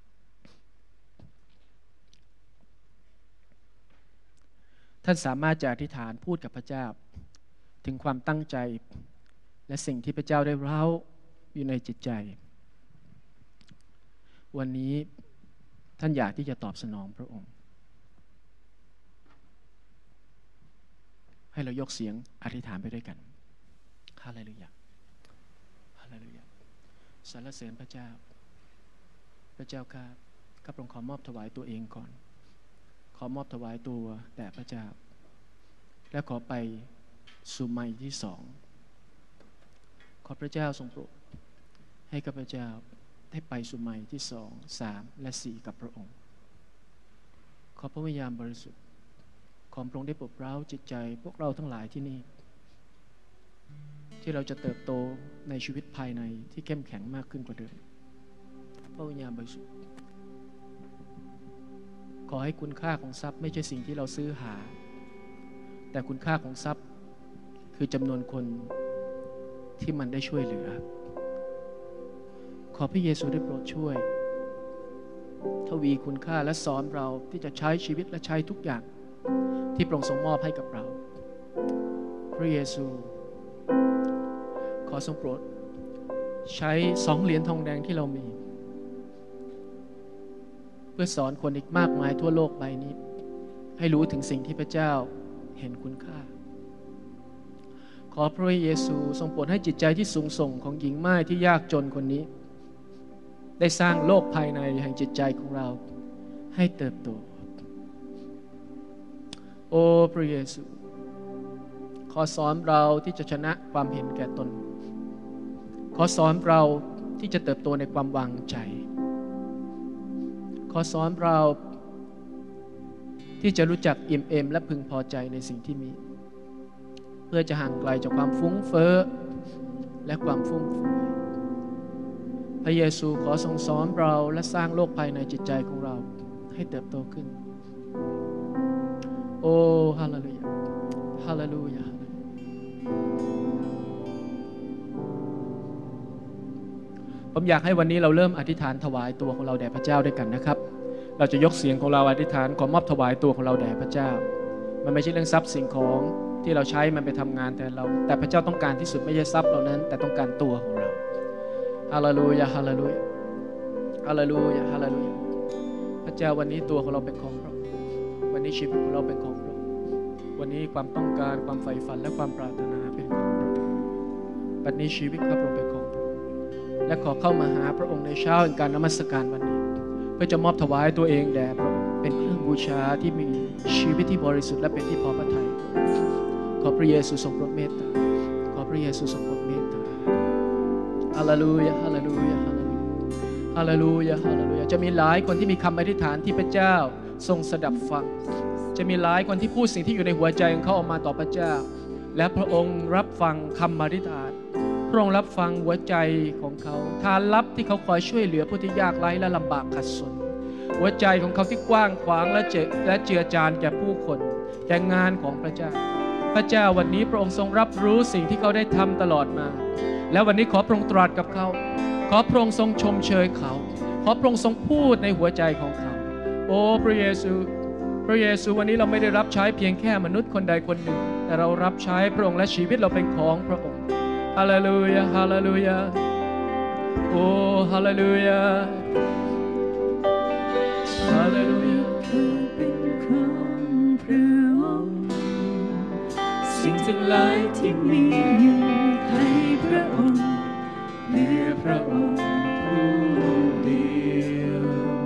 S1: ท่านสามารถจะอธิษฐานพูดกับพระเจ้าถึงความตั้งใจและสิ่งที่พระเจ้าได้เร้าอยู่ในจิตใจวันนี้ท่านอยากที่จะตอบสนองพระองค์ให้เรายกเสียงอธิษฐานไปด้วยกันฮาเลลูยาฮาเลลูยาสรรเสริญพระเจ้าพระเจ้าข้าข้าพระองค์ขอมอบถวายตัวเองก่อนขอมอบถวายตัวแด่พระเจ้าและขอไปสู่ไมล์ที่สองขอพระเจ้าทรงโปรดให้ข้าพเจ้าได้ไปสู่ไมล์ที่สองสามและสี่กับพระองค์ขอพระวิญญาณบริสุทธิ์ขอพระองค์ได้ปลุกเร้าจิตใจพวกเราทั้งหลายที่นี่ที่เราจะเติบโตในชีวิตภายในที่เข้มแข็งมากขึ้นกว่าเดิมพระวิญญาณบริสุทธิ์ขอให้คุณค่าของทรัพย์ไม่ใช่สิ่งที่เราซื้อหาแต่คุณค่าของทรัพย์คือจำนวนคนที่มันได้ช่วยเหลือขอพระเยซูได้โปรดช่วยทวีคุณค่าและสอนเราที่จะใช้ชีวิตและใช้ทุกอย่างที่พระองค์ทรงมอบให้กับเราพระเยซูขอทรงโปรดใช้สองเหรียญทองแดงที่เรามีเพื่อสอนคนอีกมากมายทั่วโลกใบนี้ให้รู้ถึงสิ่งที่พระเจ้าเห็นคุณค่าขอพระเยซูทรงโปรดให้จิตใจที่สูงส่งของหญิงไม้ที่ยากจนคนนี้ได้สร้างโลกภายในแห่งจิตใจของเราให้เติบโตโอ้พระเยซูขอสอนเราที่จะชนะความเห็นแก่ตนขอสอนเราที่จะเติบโตในความวางใจขอสอนเราที่จะรู้จักอิ่มเอมและพึงพอใจในสิ่งที่มีเพื่อจะห่างไกลจากความฟุ้งเฟ้อและความฟุ่มเฟือยพระเยซูขอทรงสอนเราและสร้างโลกภายในจิตใจของเราให้เติบโตขึ้นโอ้ฮาเลลูยาฮาเลลูยาผมอยากให้วันนี้เราเริ่มอธิษฐานถวายตัวของเราแด่พระเจ้าด้วยกันนะครับเราจะยกเสียงของเราอธิษฐานขอมอบถวายตัวของเราแด่พระเจ้ามันไม่ใช่เรื่องทรัพย์สิ่งของที่เราใช้มันไปทำงานแต่เราแต่พระเจ้าต้องการที่สุดไม่ใช่ทรัพย์เหล่านั้นแต่ต้องการตัวของเราฮาเลลูยาฮาเลลูยาฮาเลลูยาฮาเลลูยาพระเจ้าวันนี้ตัวของเราเป็นของพระองค์วันนี้ชีวิตของเราเป็นของพระองค์วันนี้ความต้องการความใฝ่ฝันและความปรารถนาเป็นของพระองค์วันนี้ชีวิตข้าพระองค์เป็นของพระองค์และขอเข้ามาหาพระองค์ในเช้าแห่งการนมัสการวันนี้เพื่อจะมอบถวายตัวเองแด่พระองค์เป็นเครื่องบูชาที่มีชีวิตที่บริสุทธิ์และเป็นที่พอพระทัยขอพระเยซูทรงโปรดเมตตาขอพระเยซูทรงโปรดเมตตาฮาเลลูยาฮาเลลูยาฮาเลลูยาฮาเลลูยาฮาเลลูยาจะมีหลายคนที่มีคำอธิษฐานที่พระเจ้าทรงสดับฟังจะมีหลายคนที่พูดสิ่งที่อยู่ในหัวใจของเขาออกมาต่อพระเจ้าและพระองค์รับฟังคำอธิษฐานพระองค์รับฟังหัวใจของเขาทานลับที่เขาคอยช่วยเหลือผู้ที่ยากไร้และลำบากขัดสนหัวใจของเขาที่กว้างขวางและเจและเจือจานแก่ผู้คนแก่งานของพระเจ้าพระเจ้าวันนี้พระองค์ทรงรับรู้สิ่งที่เขาได้ทำตลอดมาและวันนี้ขอพระองค์ตรัสกับเขาขอพระองค์ทรงชมเชยเขาขอพระองค์ทรงพูดในหัวใจของเขาโอ้พระเยซูพระเยซูวันนี้เราไม่ได้รับใช้เพียงแค่มนุษย์คนใดคนหนึ่งแต่เรารับใช้พระองค์และชีวิตเราเป็นของพระองค์ฮาเลลูยาฮาเลลูยาโอ้ฮาเลลูยาฮาเลลูยา
S2: เป็นของพระองค์สิ่งทั้งหลายที่มีอยู่ให้พระองค์เหลือพระองค์ผู้เดียว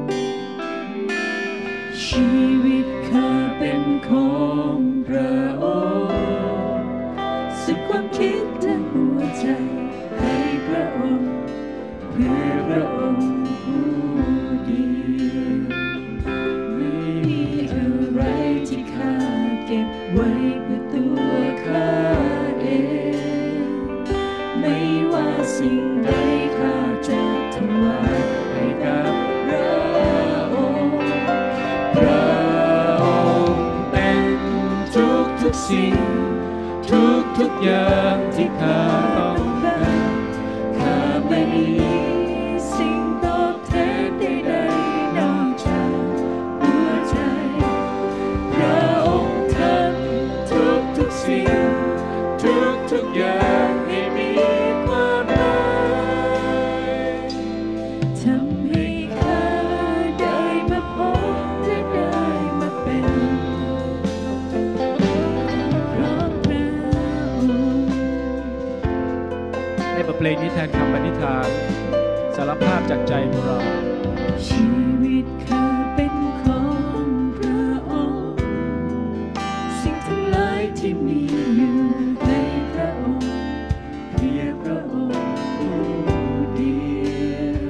S2: ชีวิตข้าเป็นของพระองค์สุดความคิดและหัวใจให้พระองค์เพื่อพระองค์ผู้เดียวไม่มีอะไรที่ข้าเก็บไว้เพื่อตัวข้าเองไม่ว่าสิ่งใดข้าจะถวายให้กับพระองค์พระองค์เป็นทุกทุกสิ่งทุกทุกอย่างที่ข้าต้องการข้าไม่มีสิ่งตอบแทนใดๆนอกจากหัวใจพระองค์ทำทุกทุกสิ่งทุกทุกอย่างให้มีความหมายทำให้ข้าได้มาพบและได้มาเป็นเพราะพระองค์
S1: ในบทเพลงนี้แทนคำอธิษฐานสารภาพจากใจของเรา
S2: ชีวิตข้าเป็นของพระองค์สิ่งทั้งหลายที่มีอยู่ในพระองค์เพียงพระองค์ผู้เดียว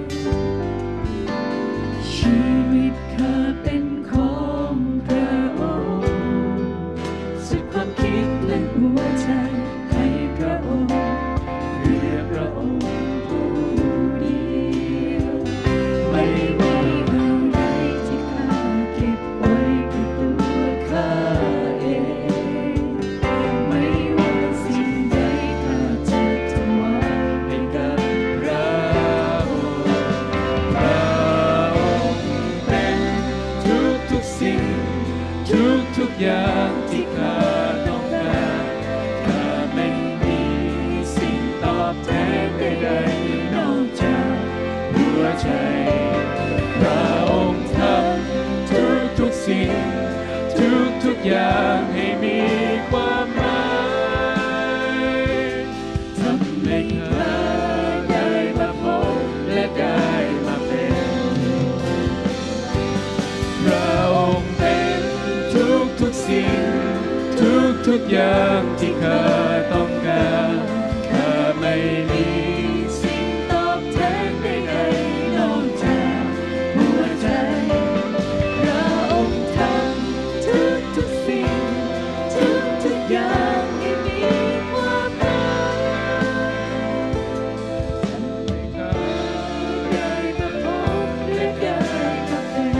S2: ชีวิตข้าเป็นของพระองค์สุดความคิดและหัวใจให้พระองค์เพื่อพระองค์ผู้เดียวไม่มีอะไรที่ข้าเก็บไว้เพื่อตัวข้าเองไม่ว่าสิ่งใดข้าจะถวายให้กับพระองค์พระองค์เป็นทุกทุกสิ่งทุกทุกอย่างที่ข้าต้องการข้าไม่มีสิ่งตอบแทนใดๆนอกจากหัวใจพระองค์ทำทุกทุกสิ่งทุกทุกอย่างให้มีความหมายทำให้ข้าได้มาพบและได้มาเป็นพระองค์เป็นทุกทุกสิ่งทุกทุกอย่างที่ข้าต้องการข้าไม่มีสิ่งตอบแทนใดๆนอกจากหัวใจพระองค์ทำทุกทุกสิ่งทุกทุกอย่างให้มีความหมายทำให้ข้าได้มาพบและได้มาเป็น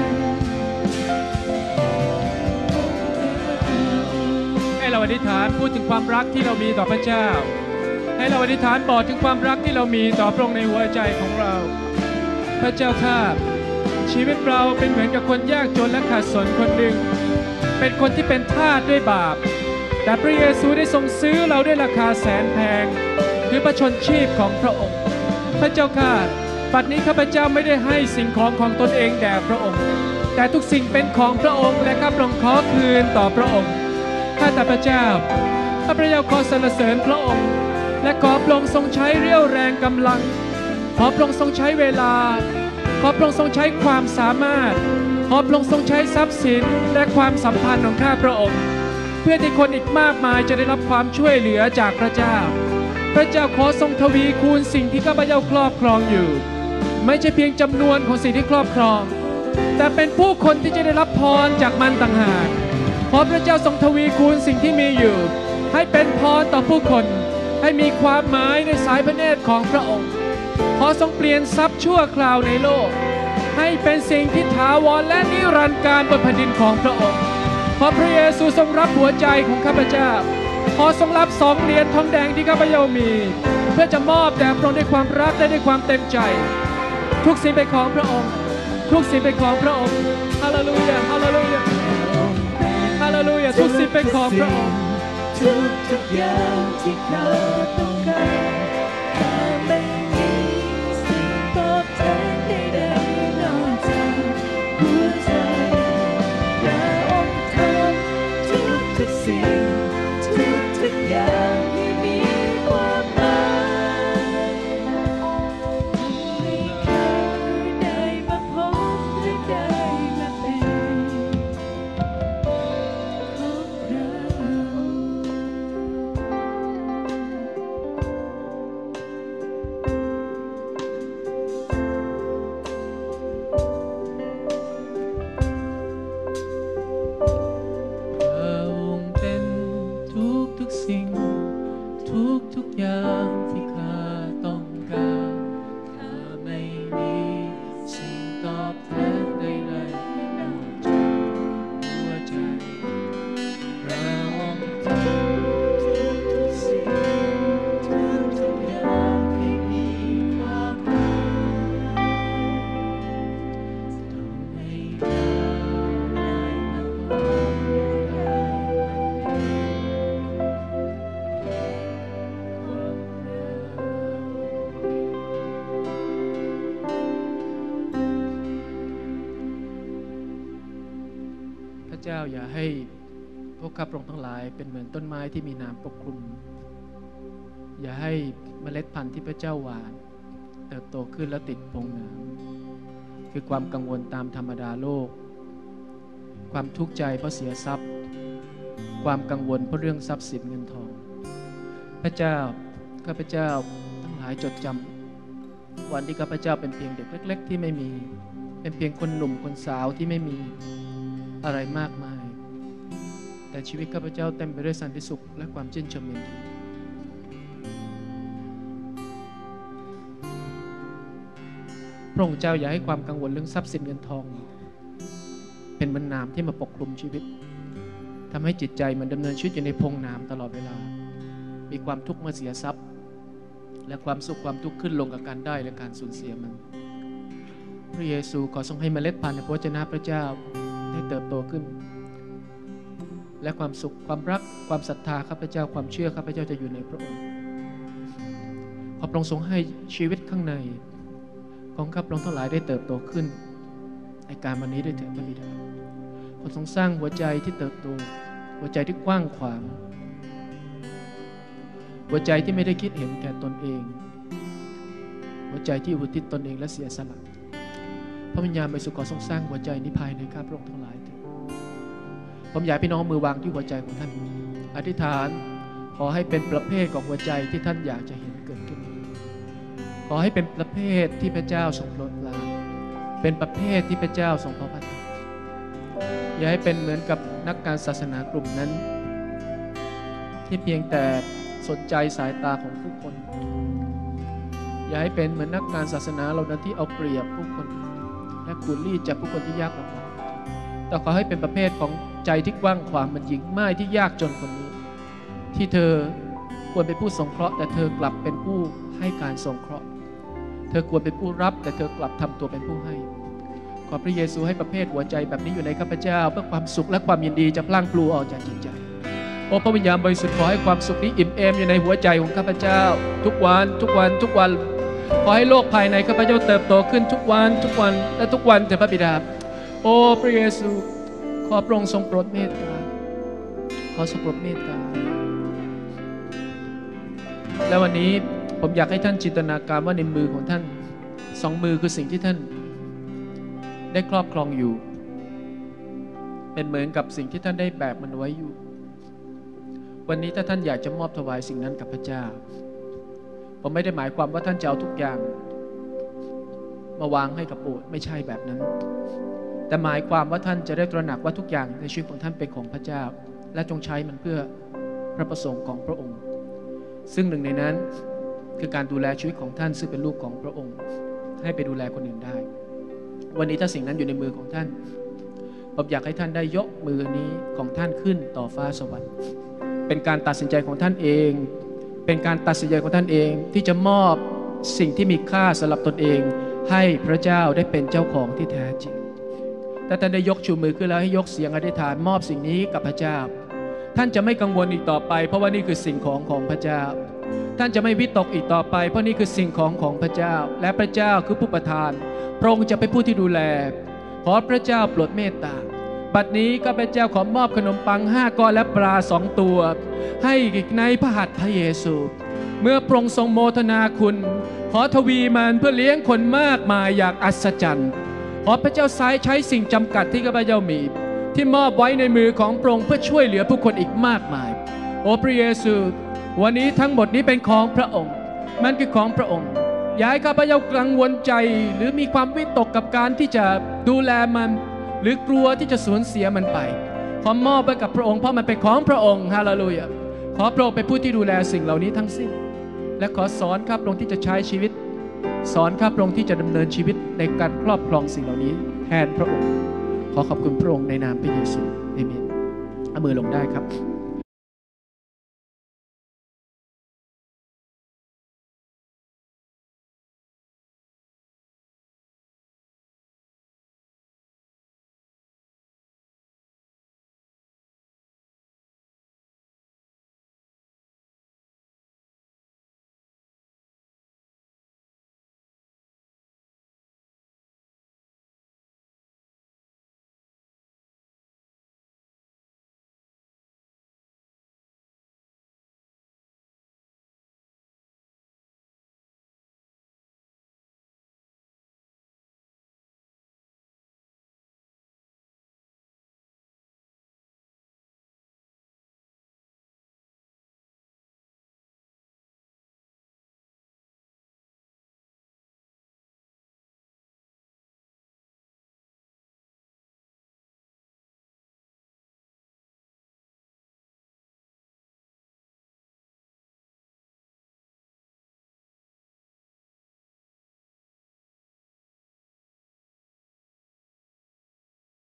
S1: ให้เราอธิษฐานพูดถึงความรักที่เรามีต่อพระเจ้าให้เราอธิษฐานบอกถึงความรักที่เรามีต่อพระองค์ในหัวใจของเราพระเจ้าข้าชีวิตเราเป็นเหมือนกับคนยากจนและขาดสนคนหนึ่งเป็นคนที่เป็นทาสด้วยบาปแต่พระเยซูได้ทรงซื้อเราด้วยราคาแสนแพงคือพระชนชีพของพระองค์พพระเจ้าข้าบัดนี้ข้าพเจ้าไม่ได้ให้สิ่งของของตนเองแด่พระองค์แต่ทุกสิ่งเป็นของพระองค์และข้าพระองค์ขอคืนต่อพระองค์ข้าแต่พระเจ้าข้าพระเจ้าขอสรรเสริญพระองค์และขอพระองค์ทรงใช้เรี่ยวแรงกำลังขอพระองค์ทรงใช้เวลาขอพระองค์ทรงใช้ความสามารถขอพระองค์ทรงใช้ทรัพย์สินและความสัมพันธ์ของข้าพระองค์เพื่อที่คนอีกมากมายจะได้รับความช่วยเหลือจากพระเจ้าพระเจ้าขอทรงทวีคูณสิ่งที่ข้าพเจ้าครอบครองอยู่ไม่ใช่เพียงจำนวนของสิ่งที่ครอบครองแต่เป็นผู้คนที่จะได้รับพรจากมันต่างหากขอพระเจ้าทรงทวีคูณสิ่งที่มีอยู่ให้เป็นพรต่อผู้คนให้มีความหมายในสายพระเนตรของพระองค์ขอทรงเปลี่ยนทรัพย์ชั่วคราวในโลกให้เป็นสิ่งที่ถาวรและนิรันดร์การบนแผ่นดินของพระองค์ขอพระเยซูทรงรับหัวใจของข้าพเจ้าขอทรงรับสองเหรียญทองแดงที่ข้าพเจ้ามีเพื่อจะมอบแด่พระองค์ด้วยความรักและด้วยความเต็มใจทุกสิ่งเป็นของพระองค์ทุกสิ่งเป็นของพระองค์ฮาเลลูยาฮาเลลูยาฮาเลลูยาทุกสิ่งเป็นของพระองค์
S2: ทุกทุกอย่างที่ข้าต้องการข้าไม่มีสิ่งตอบแทนใดๆนอกจากหัวใจพระองค์ทำทุกทุกสิ่งทุกทุกอย่างที่มีความหมายให้ข้าได้มาพบและได้มาเป็นของเรา
S1: เจ้าอย่าให้พวกข้าพระองค์ทั้งหลายเป็นเหมือนต้นไม้ที่มีน้ำปกคลุมอย่าให้เมล็ดพันธุ์ที่พระเจ้าหว่านเติบโตขึ้นแล้วติดพงน้ำคือความกังวลตามธรรมดาโลกความทุกข์ใจเพราะเสียทรัพย์ความกังวลเพราะเรื่องทรัพย์สินเงินทองพระเจ้าข้าพเจ้าทั้งหลายจดจำวันที่ข้าพเจ้าเป็นเพียงเด็กเล็กๆที่ไม่มีเป็นเพียงคนหนุ่มคนสาวที่ไม่มีอะไรมากมายแต่ชีวิตข้าพเจ้าเต็มไปด้วยสันติสุขและความชื่นชมยินดีพระองค์เจ้าอย่าให้ความกังวลเรื่องทรัพย์สินเงินทองเป็นเหมือนน้ำที่มาปกคลุมชีวิตทำให้จิตใจมันดำเนินชีวิตอยู่ในพงน้ำตลอดเวลามีความทุกข์เมื่อเสียทรัพย์และความสุขความทุกข์ขึ้นลงกับการได้และการสูญเสียมันพระเยซูขอทรงให้เมล็ดพันธุ์ในพระวจนะพระเจ้าได้เติบโตขึ้นและความสุขความรักความศรัทธาข้าพเจ้าความเชื่อข้าพเจ้าจะอยู่ในพระองค์ขอพระองค์ทรงให้ชีวิตข้างในของข้าพระองค์ทั้งหลายได้เติบโตขึ้นในการวันนี้ด้วยเถิดพระบิดาขอทรงสร้างหัวใจที่เติบโตหัวใจที่กว้างขวางหัวใจที่ไม่ได้คิดเห็นแก่ตนเองหัวใจที่อุทิศตนเองและเสียสละพระวิญญาณบริสุทธิ์ขอทรงสร้างหัวใจนี้ภายในข้าพระองค์ทั้งหลายเถิดผมอยากให้พี่น้องมือวางที่หัวใจของท่านอธิษฐานขอให้เป็นประเภทของหัวใจที่ท่านอยากจะเห็นเกิดขึ้นขอให้เป็นประเภทที่พระเจ้าทรงโปรดปรานเป็นประเภทที่พระเจ้าทรงพระพัฒนาอย่าให้เป็นเหมือนกับนักการศาสนากลุ่มนั้นที่เพียงแต่สนใจสายตาของผู้คนอย่าให้เป็นเหมือนนักการศาสนาเหล่านั้นที่เอาเปรียบผู้คนและขูดรีดจากผู้คนที่ยากลำบากแต่ขอให้เป็นประเภทของใจที่กว้างขวางเหมือนหญิงม่ายที่ยากจนคนนี้ที่เธอควรเป็นผู้สงเคราะห์แต่เธอกลับเป็นผู้ให้การสงเคราะห์เธอควรเป็นผู้รับแต่เธอกลับทำตัวเป็นผู้ให้ขอพระเยซูให้ประเภทหัวใจแบบนี้อยู่ในข้าพเจ้าเพื่อความสุขและความยินดีจะพลั่งพลูออกจากจิตใจโอ้พระวิญญาณบริสุทธิ์ขอให้ความสุขนี้อิ่มเอมอยู่ในหัวใจของข้าพเจ้าทุกวันทุกวันทุกวันขอให้โลกภายในข้าพเจ้าเติบโตขึ้นทุกวันทุกวันและทุกวันเถิดพระบิดาโอ้พระเยซูขอพระองค์ทรงโปรดเมตตาขอทรงโปรดเมตตาและวันนี้ผมอยากให้ท่านจินตนาการว่าในมือของท่านสองมือคือสิ่งที่ท่านได้ครอบครองอยู่เป็นเหมือนกับสิ่งที่ท่านได้แบกมันไว้อยู่วันนี้ถ้าท่านอยากจะมอบถวายสิ่งนั้นกับพระเจ้าผมไม่ได้หมายความว่าท่านจะเอาทุกอย่างมาวางให้กับโบสถ์ไม่ใช่แบบนั้นแต่หมายความว่าท่านจะได้ตระหนักว่าทุกอย่างในชีวิตของท่านเป็นของพระเจ้าและจงใช้มันเพื่อพระประสงค์ของพระองค์ซึ่งหนึ่งในนั้นคือการดูแลชีวิตของท่านซึ่งเป็นลูกของพระองค์ให้ไปดูแลคนอื่นได้วันนี้ถ้าสิ่งนั้นอยู่ในมือของท่านผมอยากให้ท่านได้ยกมือนี้ของท่านขึ้นต่อฟ้าสวรรค์เป็นการตัดสินใจของท่านเองเป็นการตัดสินใจของท่านเองที่จะมอบสิ่งที่มีค่าสำหรับตนเองให้พระเจ้าได้เป็นเจ้าของที่แท้จริงถ้าท่านได้ยกชูมือขึ้นแล้วให้ยกเสียงอธิษฐานมอบสิ่งนี้กับพระเจ้าท่านจะไม่กังวลอีกต่อไปเพราะว่านี่คือสิ่งของของพระเจ้าท่านจะไม่วิตกอีกต่อไปเพราะนี่คือสิ่งของของพระเจ้าและพระเจ้าคือผู้ประทานพระองค์จะเป็นผู้ที่ดูแลขอพระเจ้าโปรดเมตตาบัดนี้ข้าพเจ้าขอมอบขนมปังห้าก้อนและปลาสองตัวให้ในพระหัตถ์พระเยซูเมื่อพระองค์ทรงโมทนาคุณขอทวีมันเพื่อเลี้ยงคนมากมายอย่างอัศจรรย์ขอพระเจ้าใช้ใช้สิ่งจำกัดที่ข้าพเจ้ามีที่มอบไว้ในมือของพระองค์เพื่อช่วยเหลือผู้คนอีกมากมายโอ้พระเยซูวันนี้ทั้งหมดนี้เป็นของพระองค์มันคือของพระองค์อย่าให้ข้าพเจ้ากังวลใจหรือมีความวิตกกับการที่จะดูแลมันหรือกลัวที่จะสูญเสียมันไปขอมอบไปกับพระองค์เพราะมันเป็นของพระองค์ฮาเลลูยาขอพระองค์เป็นผู้ที่ดูแลสิ่งเหล่านี้ทั้งสิ้นและขอสอนข้าพระองค์ที่จะใช้ชีวิตสอนข้าพระองค์ที่จะดำเนินชีวิตในการครอบครองสิ่งเหล่านี้แทนพระองค์ขอขอบคุณพระองค์ในนามพระเยซูอาเมนเอามือลงได้ครับ